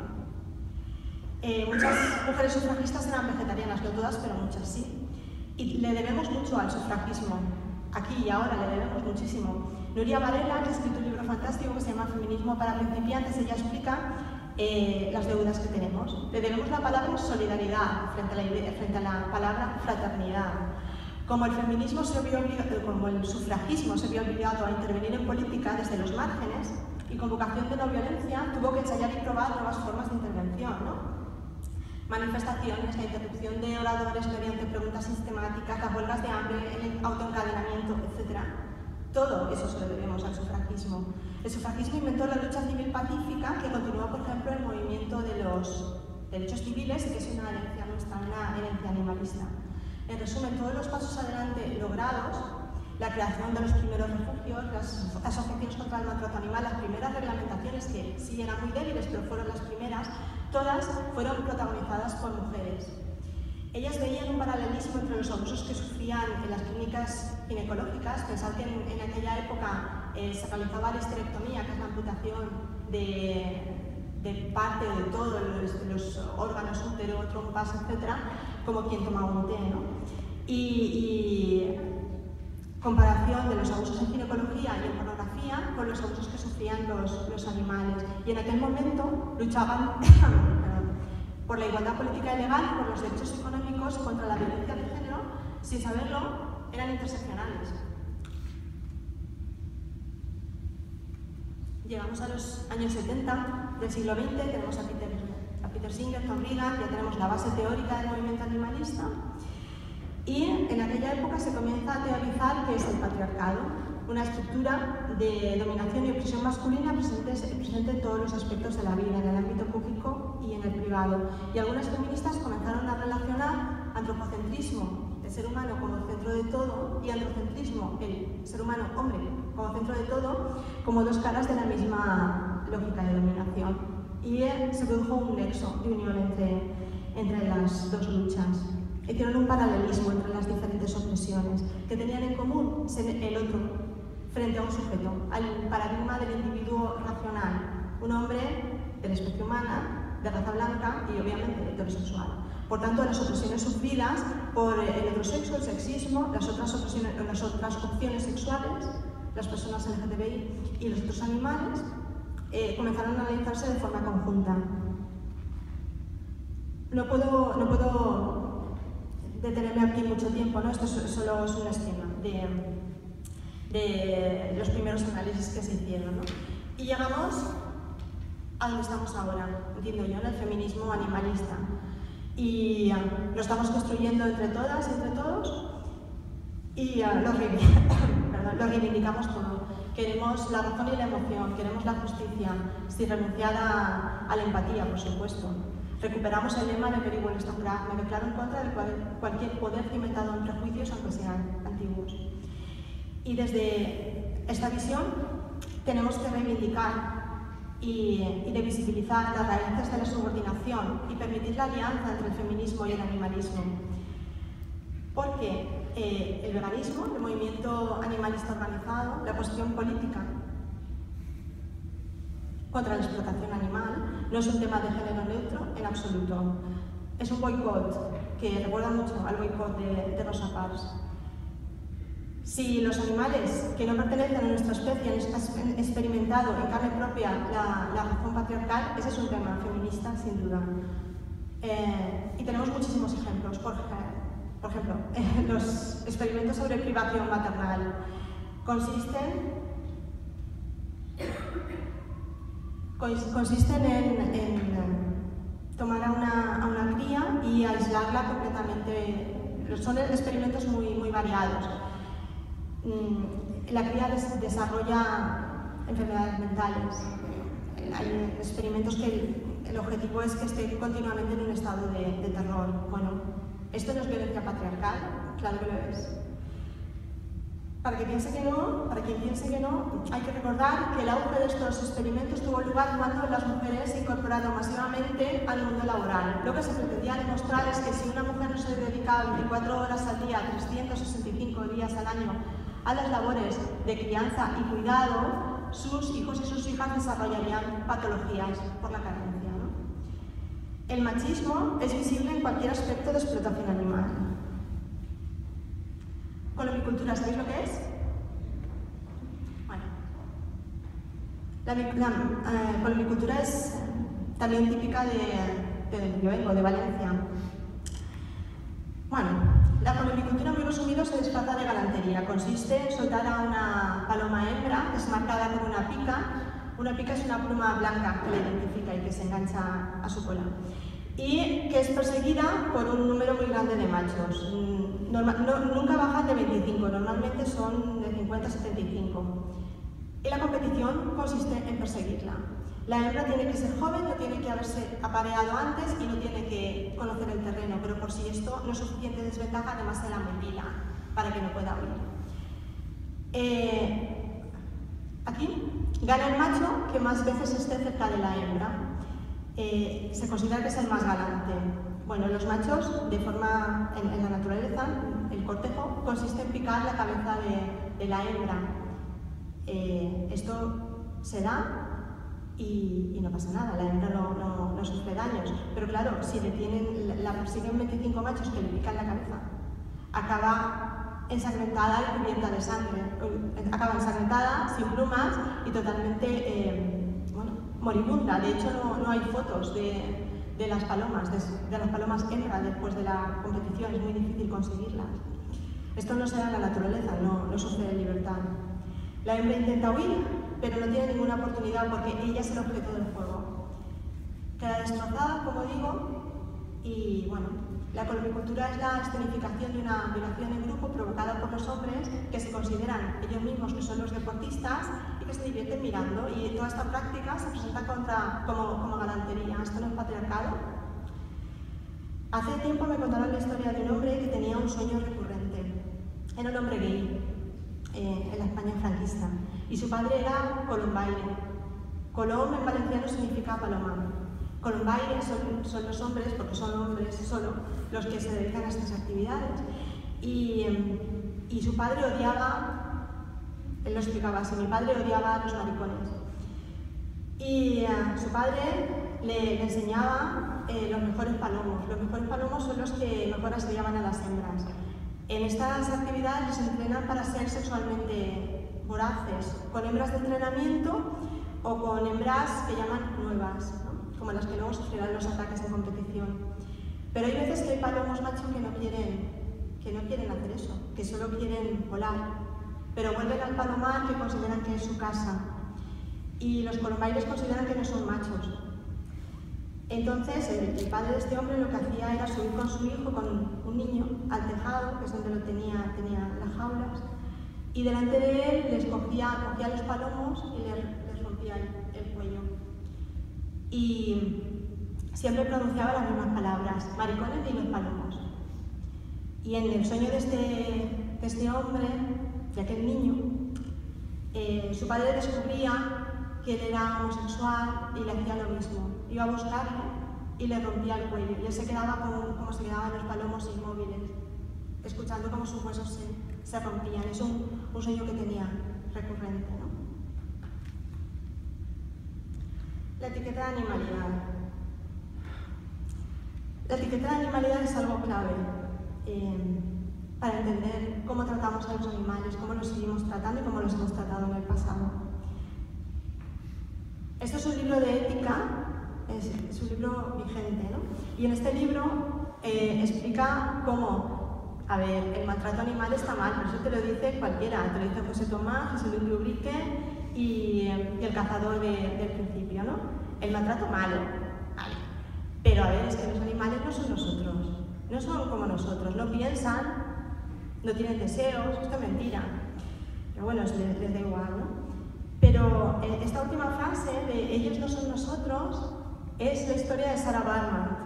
Eh, muchas mujeres sufragistas eran vegetarianas, no todas, pero muchas sí. Y le debemos mucho al sufragismo, aquí y ahora le debemos muchísimo. Nuria Varela, que ha escrito un libro fantástico que se llama Feminismo para principiantes, ella explica eh, las deudas que tenemos. Le debemos la palabra solidaridad frente a la, idea, frente a la palabra fraternidad. Como el feminismo se vio obligado, como el sufragismo se vio obligado a intervenir en política desde los márgenes y con vocación de no violencia, tuvo que ensayar y probar nuevas formas de intervención, ¿no? Manifestaciones, la interrupción de oradores mediante preguntas sistemáticas, las huelgas de hambre, el autoencadenamiento, etcétera. Todo eso se lo debemos al sufragismo. El sufragismo inventó la lucha civil pacífica, que continúa, por ejemplo, el movimiento de los derechos civiles, que es una herencia nuestra, una herencia animalista. En resumen, todos los pasos adelante logrados, la creación de los primeros refugios, las asociaciones contra el maltrato animal, las primeras reglamentaciones, que sí eran muy débiles, pero fueron las primeras, todas fueron protagonizadas por mujeres. Ellas veían un paralelismo entre los abusos que sufrían en las clínicas ginecológicas. Pensad que en, en aquella época eh, se realizaba la histerectomía, que es la amputación de, de parte o de todos los, los órganos, útero, trompas, etcétera, como quien tomaba un té, ¿no? Y, y comparación de los abusos en ginecología y en pornografía con los abusos que sufrían los, los animales. Y en aquel momento luchaban por la igualdad política y legal, por los derechos económicos, contra la violencia de género. Sin saberlo, eran interseccionales. Llegamos a los años setenta del siglo veinte, tenemos a Peter, a Peter Singer, Tom Regan, ya tenemos la base teórica del movimiento animalista. Y en aquella época se comienza a teorizar qué es el patriarcado, una estructura de dominación y opresión masculina presente, presente en todos los aspectos de la vida, en el ámbito público y en el privado. Y algunas feministas comenzaron a relacionar antropocentrismo, el ser humano como centro de todo, y androcentrismo, el ser humano hombre como centro de todo, como dos caras de la misma lógica de dominación. Y eh, se produjo un nexo de unión entre, entre las dos luchas. Hicieron un paralelismo entre las diferentes opresiones, que tenían en común ser el otro frente a un sujeto, al paradigma del individuo racional, un hombre de la especie humana, de raza blanca y obviamente heterosexual. Por tanto, las opresiones sufridas por el heterosexo, el sexismo, las otras, opresiones, las otras opciones sexuales, las personas L G T B I y los otros animales, eh, comenzaron a analizarse de forma conjunta. No puedo, no puedo detenerme aquí mucho tiempo, ¿no? Esto solo es un esquema de, de los primeros análisis que se hicieron, ¿no? Y llegamos a donde estamos ahora, entiendo yo, en el feminismo animalista. Y uh, lo estamos construyendo entre todas, entre todos, y uh, lo, Perdón, lo reivindicamos todo. Queremos la razón y la emoción, queremos la justicia, sin renunciar a, a la empatía, por supuesto. Recuperamos el lema de Mary Wollstonecraft: me declaro en contra de cual, cualquier poder cimentado en prejuicios, aunque sean antiguos. Y desde esta visión tenemos que reivindicar y, y de visibilizar las raíces de la subordinación y permitir la alianza entre el feminismo y el animalismo. Porque eh, el veganismo, el movimiento animalista organizado, la posición política contra la explotación animal, no es un tema de género neutro en absoluto. Es un boicot que recuerda mucho al boicot de, de Rosa Parks. Si los animales que no pertenecen a nuestra especie han experimentado en carne propia la, la razón patriarcal, ese es un tema feminista, sin duda. Eh, y tenemos muchísimos ejemplos. Por, por ejemplo, eh, los experimentos sobre privación maternal consisten Consisten en, en tomar a una, a una cría y aislarla completamente. Son experimentos muy, muy variados. La cría des, desarrolla enfermedades mentales. Hay experimentos que el, el objetivo es que esté continuamente en un estado de, de terror. Bueno, ¿esto no es violencia patriarcal? Claro que lo es. Para, que piense que no, para quien piense que no, hay que recordar que el auge de estos experimentos tuvo lugar cuando las mujeres se incorporaron masivamente al mundo laboral. Lo que se pretendía demostrar es que si una mujer no se dedicaba veinticuatro horas al día, trescientos sesenta y cinco días al año, a las labores de crianza y cuidado, sus hijos y sus hijas desarrollarían patologías por la carencia, ¿no? El machismo es visible en cualquier aspecto de explotación animal. Colonicultura, ¿sabéis lo que es? Bueno, la, la eh, colonicultura es también típica de, de donde yo vengo, de Valencia. Bueno, la colonicultura, muy resumido, se desplaza de galantería. Consiste en soltar a una paloma hembra, que es marcada con una pica. Una pica es una pluma blanca que la identifica y que se engancha a su cola. Y que es perseguida por un número muy grande de machos. Normal, no, nunca bajan de veinticinco, normalmente son de cincuenta a setenta y cinco. Y la competición consiste en perseguirla. La hembra tiene que ser joven, no tiene que haberse apareado antes y no tiene que conocer el terreno, pero por si esto no es suficiente desventaja, además se la mutila para que no pueda huir. Eh, aquí gana el macho que más veces esté cerca de la hembra. Eh, se considera que es el más galante. Bueno, los machos, de forma, en, en la naturaleza, el cortejo consiste en picar la cabeza de, de la hembra. Eh, esto se da y, y no pasa nada, la hembra no, no, no sufre daños. Pero claro, si le tienen, la persiguen veinticinco machos que le pican la cabeza, acaba ensangrentada y cubierta de sangre. Acaba ensangrentada, sin plumas y totalmente eh, bueno, moribunda. De hecho, no, no hay fotos de... de las palomas, de, de las palomas hembra después de la competición, es muy difícil conseguirlas. Esto no se da en la naturaleza, no, no sufre de libertad. La hembra intenta huir, pero no tiene ninguna oportunidad porque ella es el objeto del juego. queda destrozada, como digo, y bueno, la colonicultura es la escenificación de una violación en grupo provocada por los hombres que se consideran ellos mismos que son los deportistas y que se divierten mirando, y toda esta práctica se presenta contra, como, como galantería. Esto no es patriarcado. Hace tiempo me contaron la historia de un hombre que tenía un sueño recurrente. Era un hombre gay eh, en la España franquista, y su padre era colombaire. Colom en valenciano significa paloma. Colombaire son, son los hombres, porque son hombres solo, los que se dedican a estas actividades. Y, y su padre odiaba, él lo explicaba así, mi padre odiaba a los maricones. Y uh, su padre le, le enseñaba eh, los mejores palomos. Los mejores palomos son los que mejor asediaban a las hembras. En estas actividades les entrenan para ser sexualmente voraces, con hembras de entrenamiento o con hembras que llaman nuevas, ¿no? Como las que luego sufrirán los ataques en competición. Pero hay veces que hay palomos machos que no quieren, que no quieren hacer eso, que solo quieren volar, pero vuelven al palomar que consideran que es su casa. Y los colombaires consideran que no son machos. Entonces, el, el padre de este hombre lo que hacía era subir con su hijo, con un niño, al tejado, que es donde lo tenía, tenía las jaulas, y delante de él les cogía, cogía los palomos y les, les rompía el, el cuello. Y siempre pronunciaba las mismas palabras, maricones y los palomos. Y en el sueño de este, de este hombre, de aquel niño, eh, su padre descubría que él era homosexual y le hacía lo mismo. Iba a buscarle y le rompía el cuello. Y él se quedaba como, como se quedaban los palomos inmóviles, escuchando cómo sus huesos se, se rompían. Es un, un sueño que tenía recurrente, ¿no? La etiqueta de animalidad. La etiqueta de animalidad es algo clave eh, para entender cómo tratamos a los animales, cómo los seguimos tratando y cómo los hemos tratado en el pasado. Esto es un libro de ética, es, es un libro vigente, ¿no? Y en este libro eh, explica cómo, a ver, el maltrato animal está mal, pero eso te lo dice cualquiera, te lo dice José Tomás, José Luis Ubrique y, y el cazador de, del principio, ¿no? El maltrato malo, vale. Pero a ver, es que los animales no son nosotros, no son como nosotros, no piensan, no tienen deseos, esto es mentira. Pero bueno, les, les da igual, ¿no? Pero eh, esta última frase de ellos no son nosotros es la historia de Sarah Barnard.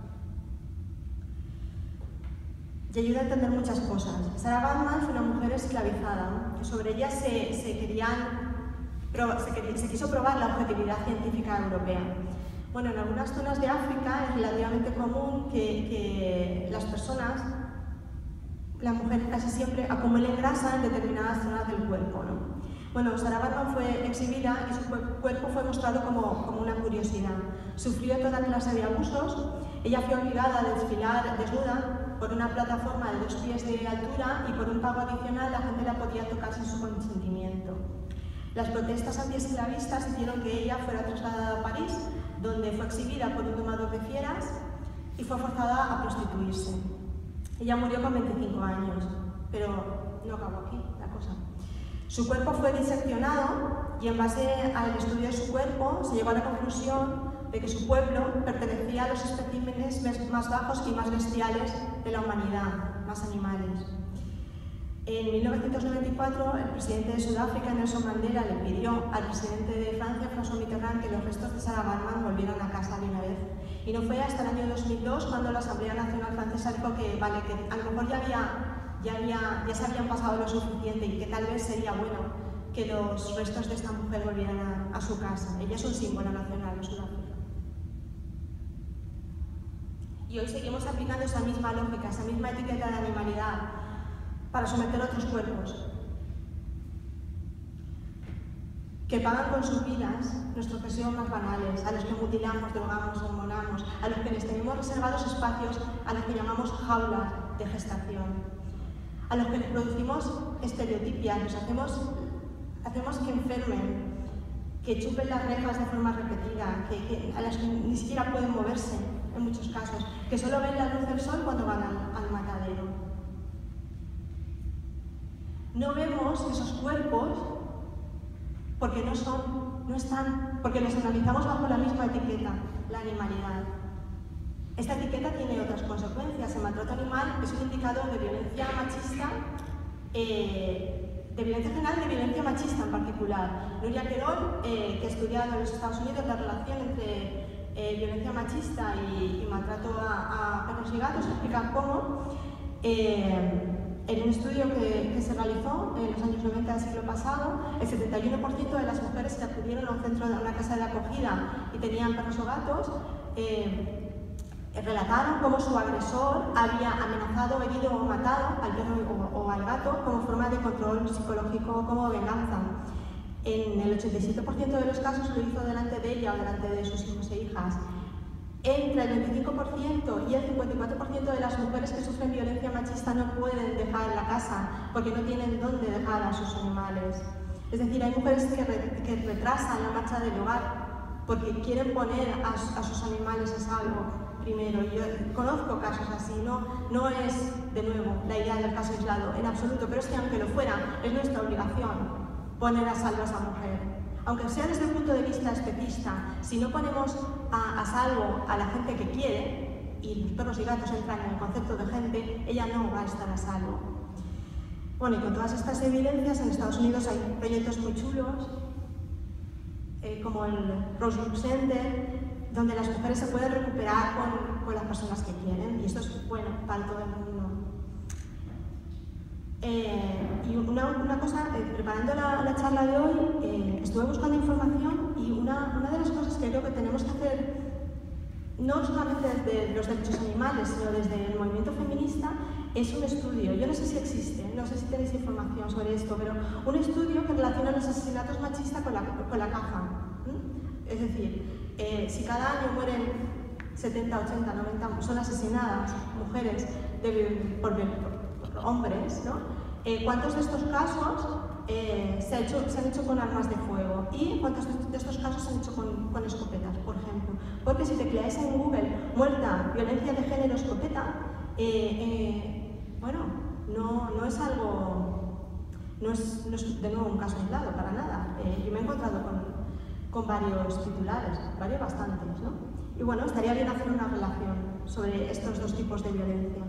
Y ayuda a entender muchas cosas. Sarah Barnard fue una mujer esclavizada, que sobre ella se, se, querían, se, se quiso probar la objetividad científica europea. Bueno, en algunas zonas de África es relativamente común que, que las personas, las mujeres casi siempre, acumulen grasa en determinadas zonas del cuerpo, ¿no? Bueno, Sarah Barnard fue exhibida y su cuerpo fue mostrado como, como una curiosidad. Sufrió toda clase de abusos. Ella fue obligada a desfilar desnuda por una plataforma de dos pies de altura y por un pago adicional la gente la podía tocar sin su consentimiento. Las protestas antiesclavistas hicieron que ella fuera trasladada a París, donde fue exhibida por un domador de fieras y fue forzada a prostituirse. Ella murió con veinticinco años, pero no acabó aquí la cosa. Su cuerpo fue diseccionado y en base al estudio de su cuerpo se llegó a la conclusión de que su pueblo pertenecía a los especímenes más bajos y más bestiales de la humanidad, más animales. En mil novecientos noventa y cuatro, el presidente de Sudáfrica, Nelson Mandela, le pidió al presidente de Francia, François Mitterrand, que los restos de Sarah Barnard volvieran a casa de una vez. Y no fue hasta el año dos mil dos cuando la Asamblea Nacional Francesa dijo que, vale, que a lo mejor ya había Ya, había, ya se habían pasado lo suficiente y que tal vez sería bueno que los restos de esta mujer volvieran a, a su casa. Ella es un símbolo nacional de Sudáfrica. Y hoy seguimos aplicando esa misma lógica, esa misma etiqueta de animalidad para someter otros cuerpos que pagan con sus vidas nuestros deseos más banales, a los que mutilamos, drogamos, hormonamos, a los que les tenemos reservados espacios a los que llamamos jaulas de gestación, a los que les producimos estereotipias, los hacemos, hacemos que enfermen, que chupen las rejas de forma repetida, que, que, a las que ni siquiera pueden moverse en muchos casos, que solo ven la luz del sol cuando van al, al matadero. No vemos esos cuerpos porque no son no están, porque los analizamos bajo la misma etiqueta, la animalidad. Esta etiqueta tiene otras consecuencias. El maltrato animal es un indicador de violencia machista, eh, de violencia general, de violencia machista en particular. Nuria Querol, eh, que ha estudiado en los Estados Unidos la relación entre eh, violencia machista y, y maltrato a, a perros y gatos, explica cómo, eh, en un estudio que, que se realizó en los años noventa del siglo pasado, el setenta y uno por ciento de las mujeres que acudieron a un centro de una casa de acogida y tenían perros o gatos, eh, relataron cómo su agresor había amenazado, herido o matado al perro o, o al gato como forma de control psicológico, como venganza. En el ochenta y siete por ciento de los casos lo hizo delante de ella o delante de sus hijos e hijas. Entre el veinticinco por ciento y el cincuenta y cuatro por ciento de las mujeres que sufren violencia machista no pueden dejar la casa porque no tienen dónde dejar a sus animales. Es decir, hay mujeres que, re, que retrasan la marcha del hogar porque quieren poner a, a sus animales a salvo primero. Yo conozco casos así, no, no es, de nuevo, la idea del caso aislado, en absoluto, pero es que aunque lo fuera, es nuestra obligación poner a salvo a esa mujer. Aunque sea desde el punto de vista especista, si no ponemos a, a salvo a la gente que quiere, y los perros y gatos entran en el concepto de gente, ella no va a estar a salvo. Bueno, y con todas estas evidencias, en Estados Unidos hay proyectos muy chulos, eh, como el Rosewood Center, donde las mujeres se pueden recuperar con, con las personas que quieren, y esto es bueno para todo el mundo. Eh, y una, una cosa, eh, preparando la, la charla de hoy, eh, estuve buscando información y una, una de las cosas que creo que tenemos que hacer, no solamente desde los derechos animales, sino desde el movimiento feminista, es un estudio. Yo no sé si existe, no sé si tenéis información sobre esto, pero un estudio que relaciona los asesinatos machistas con la, con la caza. ¿Mm? Es decir, eh, si cada año mueren setenta, ochenta, noventa, son asesinadas mujeres de, por, por hombres, ¿no? Eh, ¿Cuántos de estos casos eh, se, ha hecho, se han hecho con armas de fuego? ¿Y cuántos de estos casos se han hecho con, con escopetas, por ejemplo? Porque si tecleáis en Google muerta, violencia de género, escopeta, eh, eh, bueno, no, no es algo, no es, no es de nuevo un caso aislado, para nada. Eh, yo me he encontrado con, con varios titulares, varios bastantes, ¿no? Y bueno, estaría bien hacer una relación sobre estos dos tipos de violencia.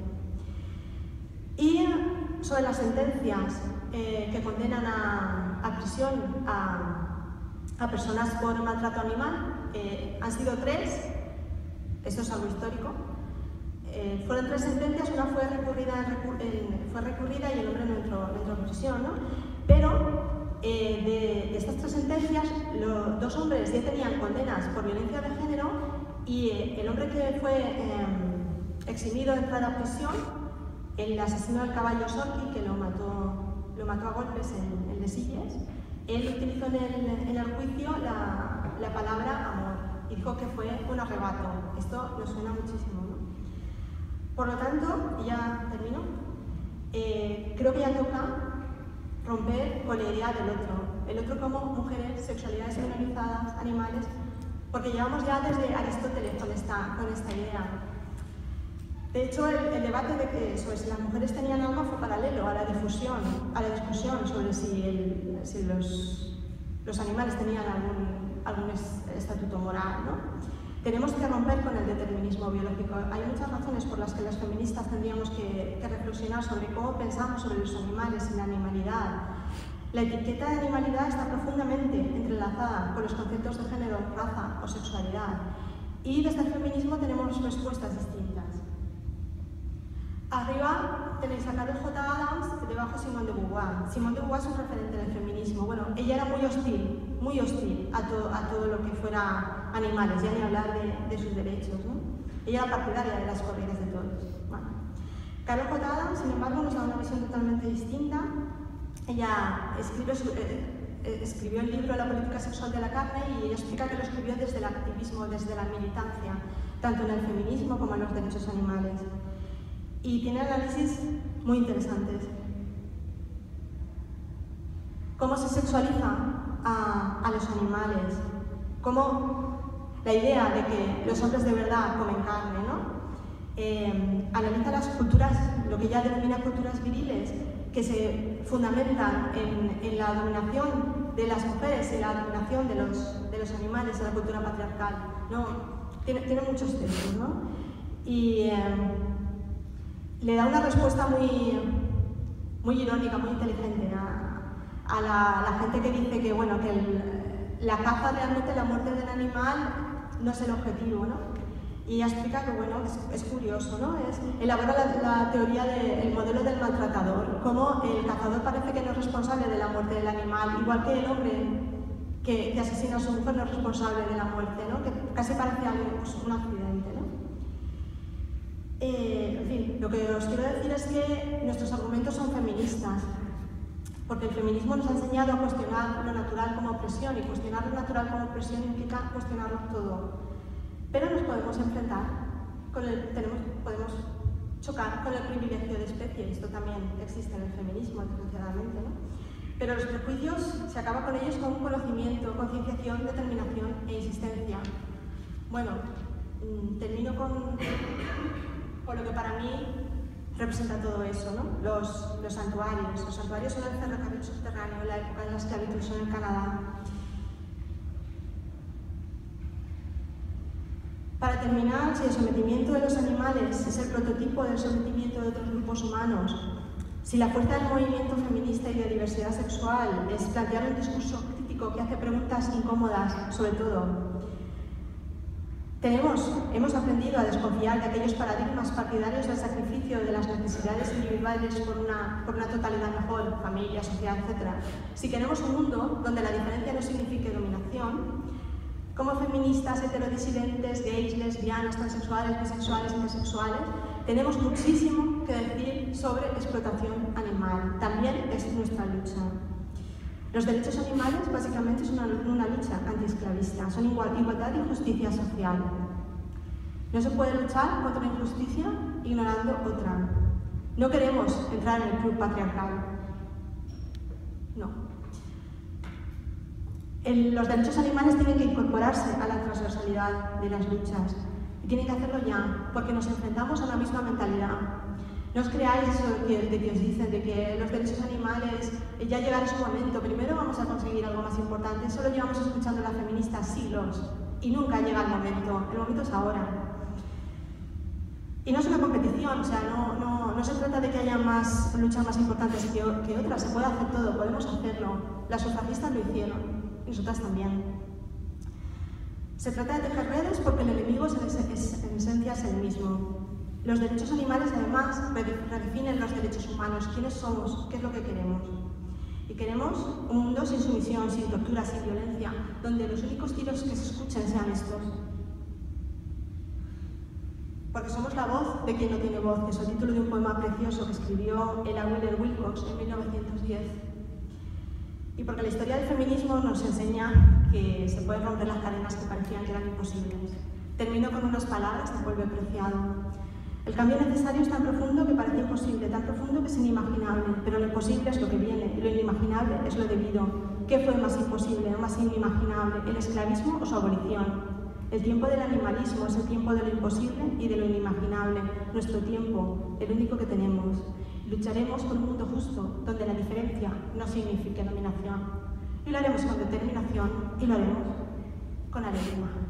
Y sobre las sentencias eh, que condenan a, a prisión a, a personas por maltrato animal, eh, han sido tres, esto es algo histórico, eh, fueron tres sentencias, una fue recurrida, en, fue recurrida y el hombre no entró, no entró en prisión, ¿no? Pero eh, de, de estas tres sentencias, los dos hombres ya tenían condenas por violencia de género y eh, el hombre que fue eh, eximido de entrar a prisión, el asesino del caballo Sorki, que lo mató, lo mató a golpes en, en Lesilles, él utilizó en el, en el juicio la, la palabra amor y dijo que fue un arrebato. Esto nos suena muchísimo, ¿no? Por lo tanto, y ya termino, eh, creo que ya toca romper con la idea del otro. El otro como mujeres, sexualidades minorizadas, animales, porque llevamos ya desde Aristóteles con esta, con esta idea. De hecho, el, el debate de que sobre si las mujeres tenían alma fue paralelo a la difusión, a la discusión sobre si, el, si los, los animales tenían algún, algún estatuto moral, ¿no? Tenemos que romper con el determinismo biológico. Hay muchas razones por las que las feministas tendríamos que, que reflexionar sobre cómo pensamos sobre los animales y la animalidad. La etiqueta de animalidad está profundamente entrelazada con los conceptos de género, raza o sexualidad. Y desde el feminismo tenemos respuestas distintas. Arriba tenéis a Carol J. Adams, debajo Simone de Beauvoir. Simone de Beauvoir es un referente del feminismo. Bueno, ella era muy hostil, muy hostil a, to a todo lo que fuera animales, ya ni hablar de, de sus derechos, ¿no? Ella era partidaria de las corridas de toros. Bueno. Carol J. Adams, sin embargo, nos da una visión totalmente distinta. Ella escribe su, eh, eh, escribió el libro La política sexual de la carne y ella explica que lo escribió desde el activismo, desde la militancia, tanto en el feminismo como en los derechos animales. Y tiene análisis muy interesantes. Cómo se sexualiza a, a los animales, cómo la idea de que los hombres de verdad comen carne, ¿no? Eh, analiza las culturas, lo que ella denomina culturas viriles, que se fundamentan en, en la dominación de las mujeres y la dominación de los, de los animales en la cultura patriarcal. No, tiene, tiene muchos textos, ¿no? Y eh, le da una respuesta muy, muy irónica, muy inteligente a, a la, la gente que dice que, bueno, que el, la caza realmente, la muerte del animal no es el objetivo, ¿no? Y explica que, bueno, es, es curioso, ¿no? Es, elabora la, la teoría del modelo del maltratador, cómo el cazador parece que no es responsable de la muerte del animal, igual que el hombre que, que asesina a su mujer no es responsable de la muerte, ¿no? Que casi parece algo, pues, un accidente, ¿no? Eh, en fin, lo que os quiero decir es que nuestros argumentos son feministas, porque el feminismo nos ha enseñado a cuestionar lo natural como opresión, y cuestionar lo natural como opresión implica cuestionarlo todo. Pero nos podemos enfrentar, con el, tenemos, podemos chocar con el privilegio de especie. Esto también existe en el feminismo, desgraciadamente, ¿no? Pero los prejuicios se acaba con ellos con conocimiento, concienciación, determinación e insistencia. Bueno, mmm, termino con, con lo que para mí representa todo eso, ¿no? Los, los santuarios. Los santuarios son el ferrocarril subterráneo en la época de la esclavitud, son en Canadá. Para terminar, si el sometimiento de los animales es el prototipo del sometimiento de otros grupos humanos, si la fuerza del movimiento feminista y de diversidad sexual es plantear un discurso crítico que hace preguntas incómodas, sobre todo, tenemos, hemos aprendido a desconfiar de aquellos paradigmas partidarios del sacrificio de las necesidades individuales por una, por una totalidad mejor, familia, sociedad, etcétera. Si queremos un mundo donde la diferencia no signifique dominación, como feministas, heterodisidentes, gays, lesbianas, transexuales, bisexuales, intersexuales, tenemos muchísimo que decir sobre explotación animal. También es nuestra lucha. Los derechos animales básicamente son una, una lucha antiesclavista, son igual, igualdad y justicia social. No se puede luchar contra una injusticia ignorando otra. No queremos entrar en el club patriarcal. No. El, los derechos animales tienen que incorporarse a la transversalidad de las luchas y tienen que hacerlo ya, porque nos enfrentamos a la misma mentalidad. No os creáis eso de que, de que os dicen de que los derechos animales ya llegará su momento, primero vamos a conseguir algo más importante. Solo llevamos escuchando a las feministas siglos y nunca llega el momento, el momento es ahora. Y no es una competición, o sea, no, no, no se trata de que haya más luchas más importantes que, que otras, se puede hacer todo, podemos hacerlo. Las sufragistas lo hicieron. Y nosotras también. Se trata de tejer redes porque el enemigo es, es, es, en esencia es el mismo. Los derechos animales, además, redefinen los derechos humanos. ¿Quiénes somos? ¿Qué es lo que queremos? Y queremos un mundo sin sumisión, sin tortura, sin violencia, donde los únicos tiros que se escuchen sean estos. Porque somos la voz de quien no tiene voz, que es el título de un poema precioso que escribió Ella Wheeler Wilcox en mil novecientos diez. Y porque la historia del feminismo nos enseña que se pueden romper las cadenas que parecían que eran imposibles. Termino con unas palabras de Paul B. Preciado. El cambio necesario es tan profundo que parece imposible, tan profundo que es inimaginable, pero lo imposible es lo que viene, y lo inimaginable es lo debido. ¿Qué fue más imposible o más inimaginable, el esclavismo o su abolición? El tiempo del animalismo es el tiempo de lo imposible y de lo inimaginable, nuestro tiempo, el único que tenemos. Lucharemos por un mundo justo, donde la diferencia no signifique dominación. Y lo haremos con determinación y lo haremos con alegría.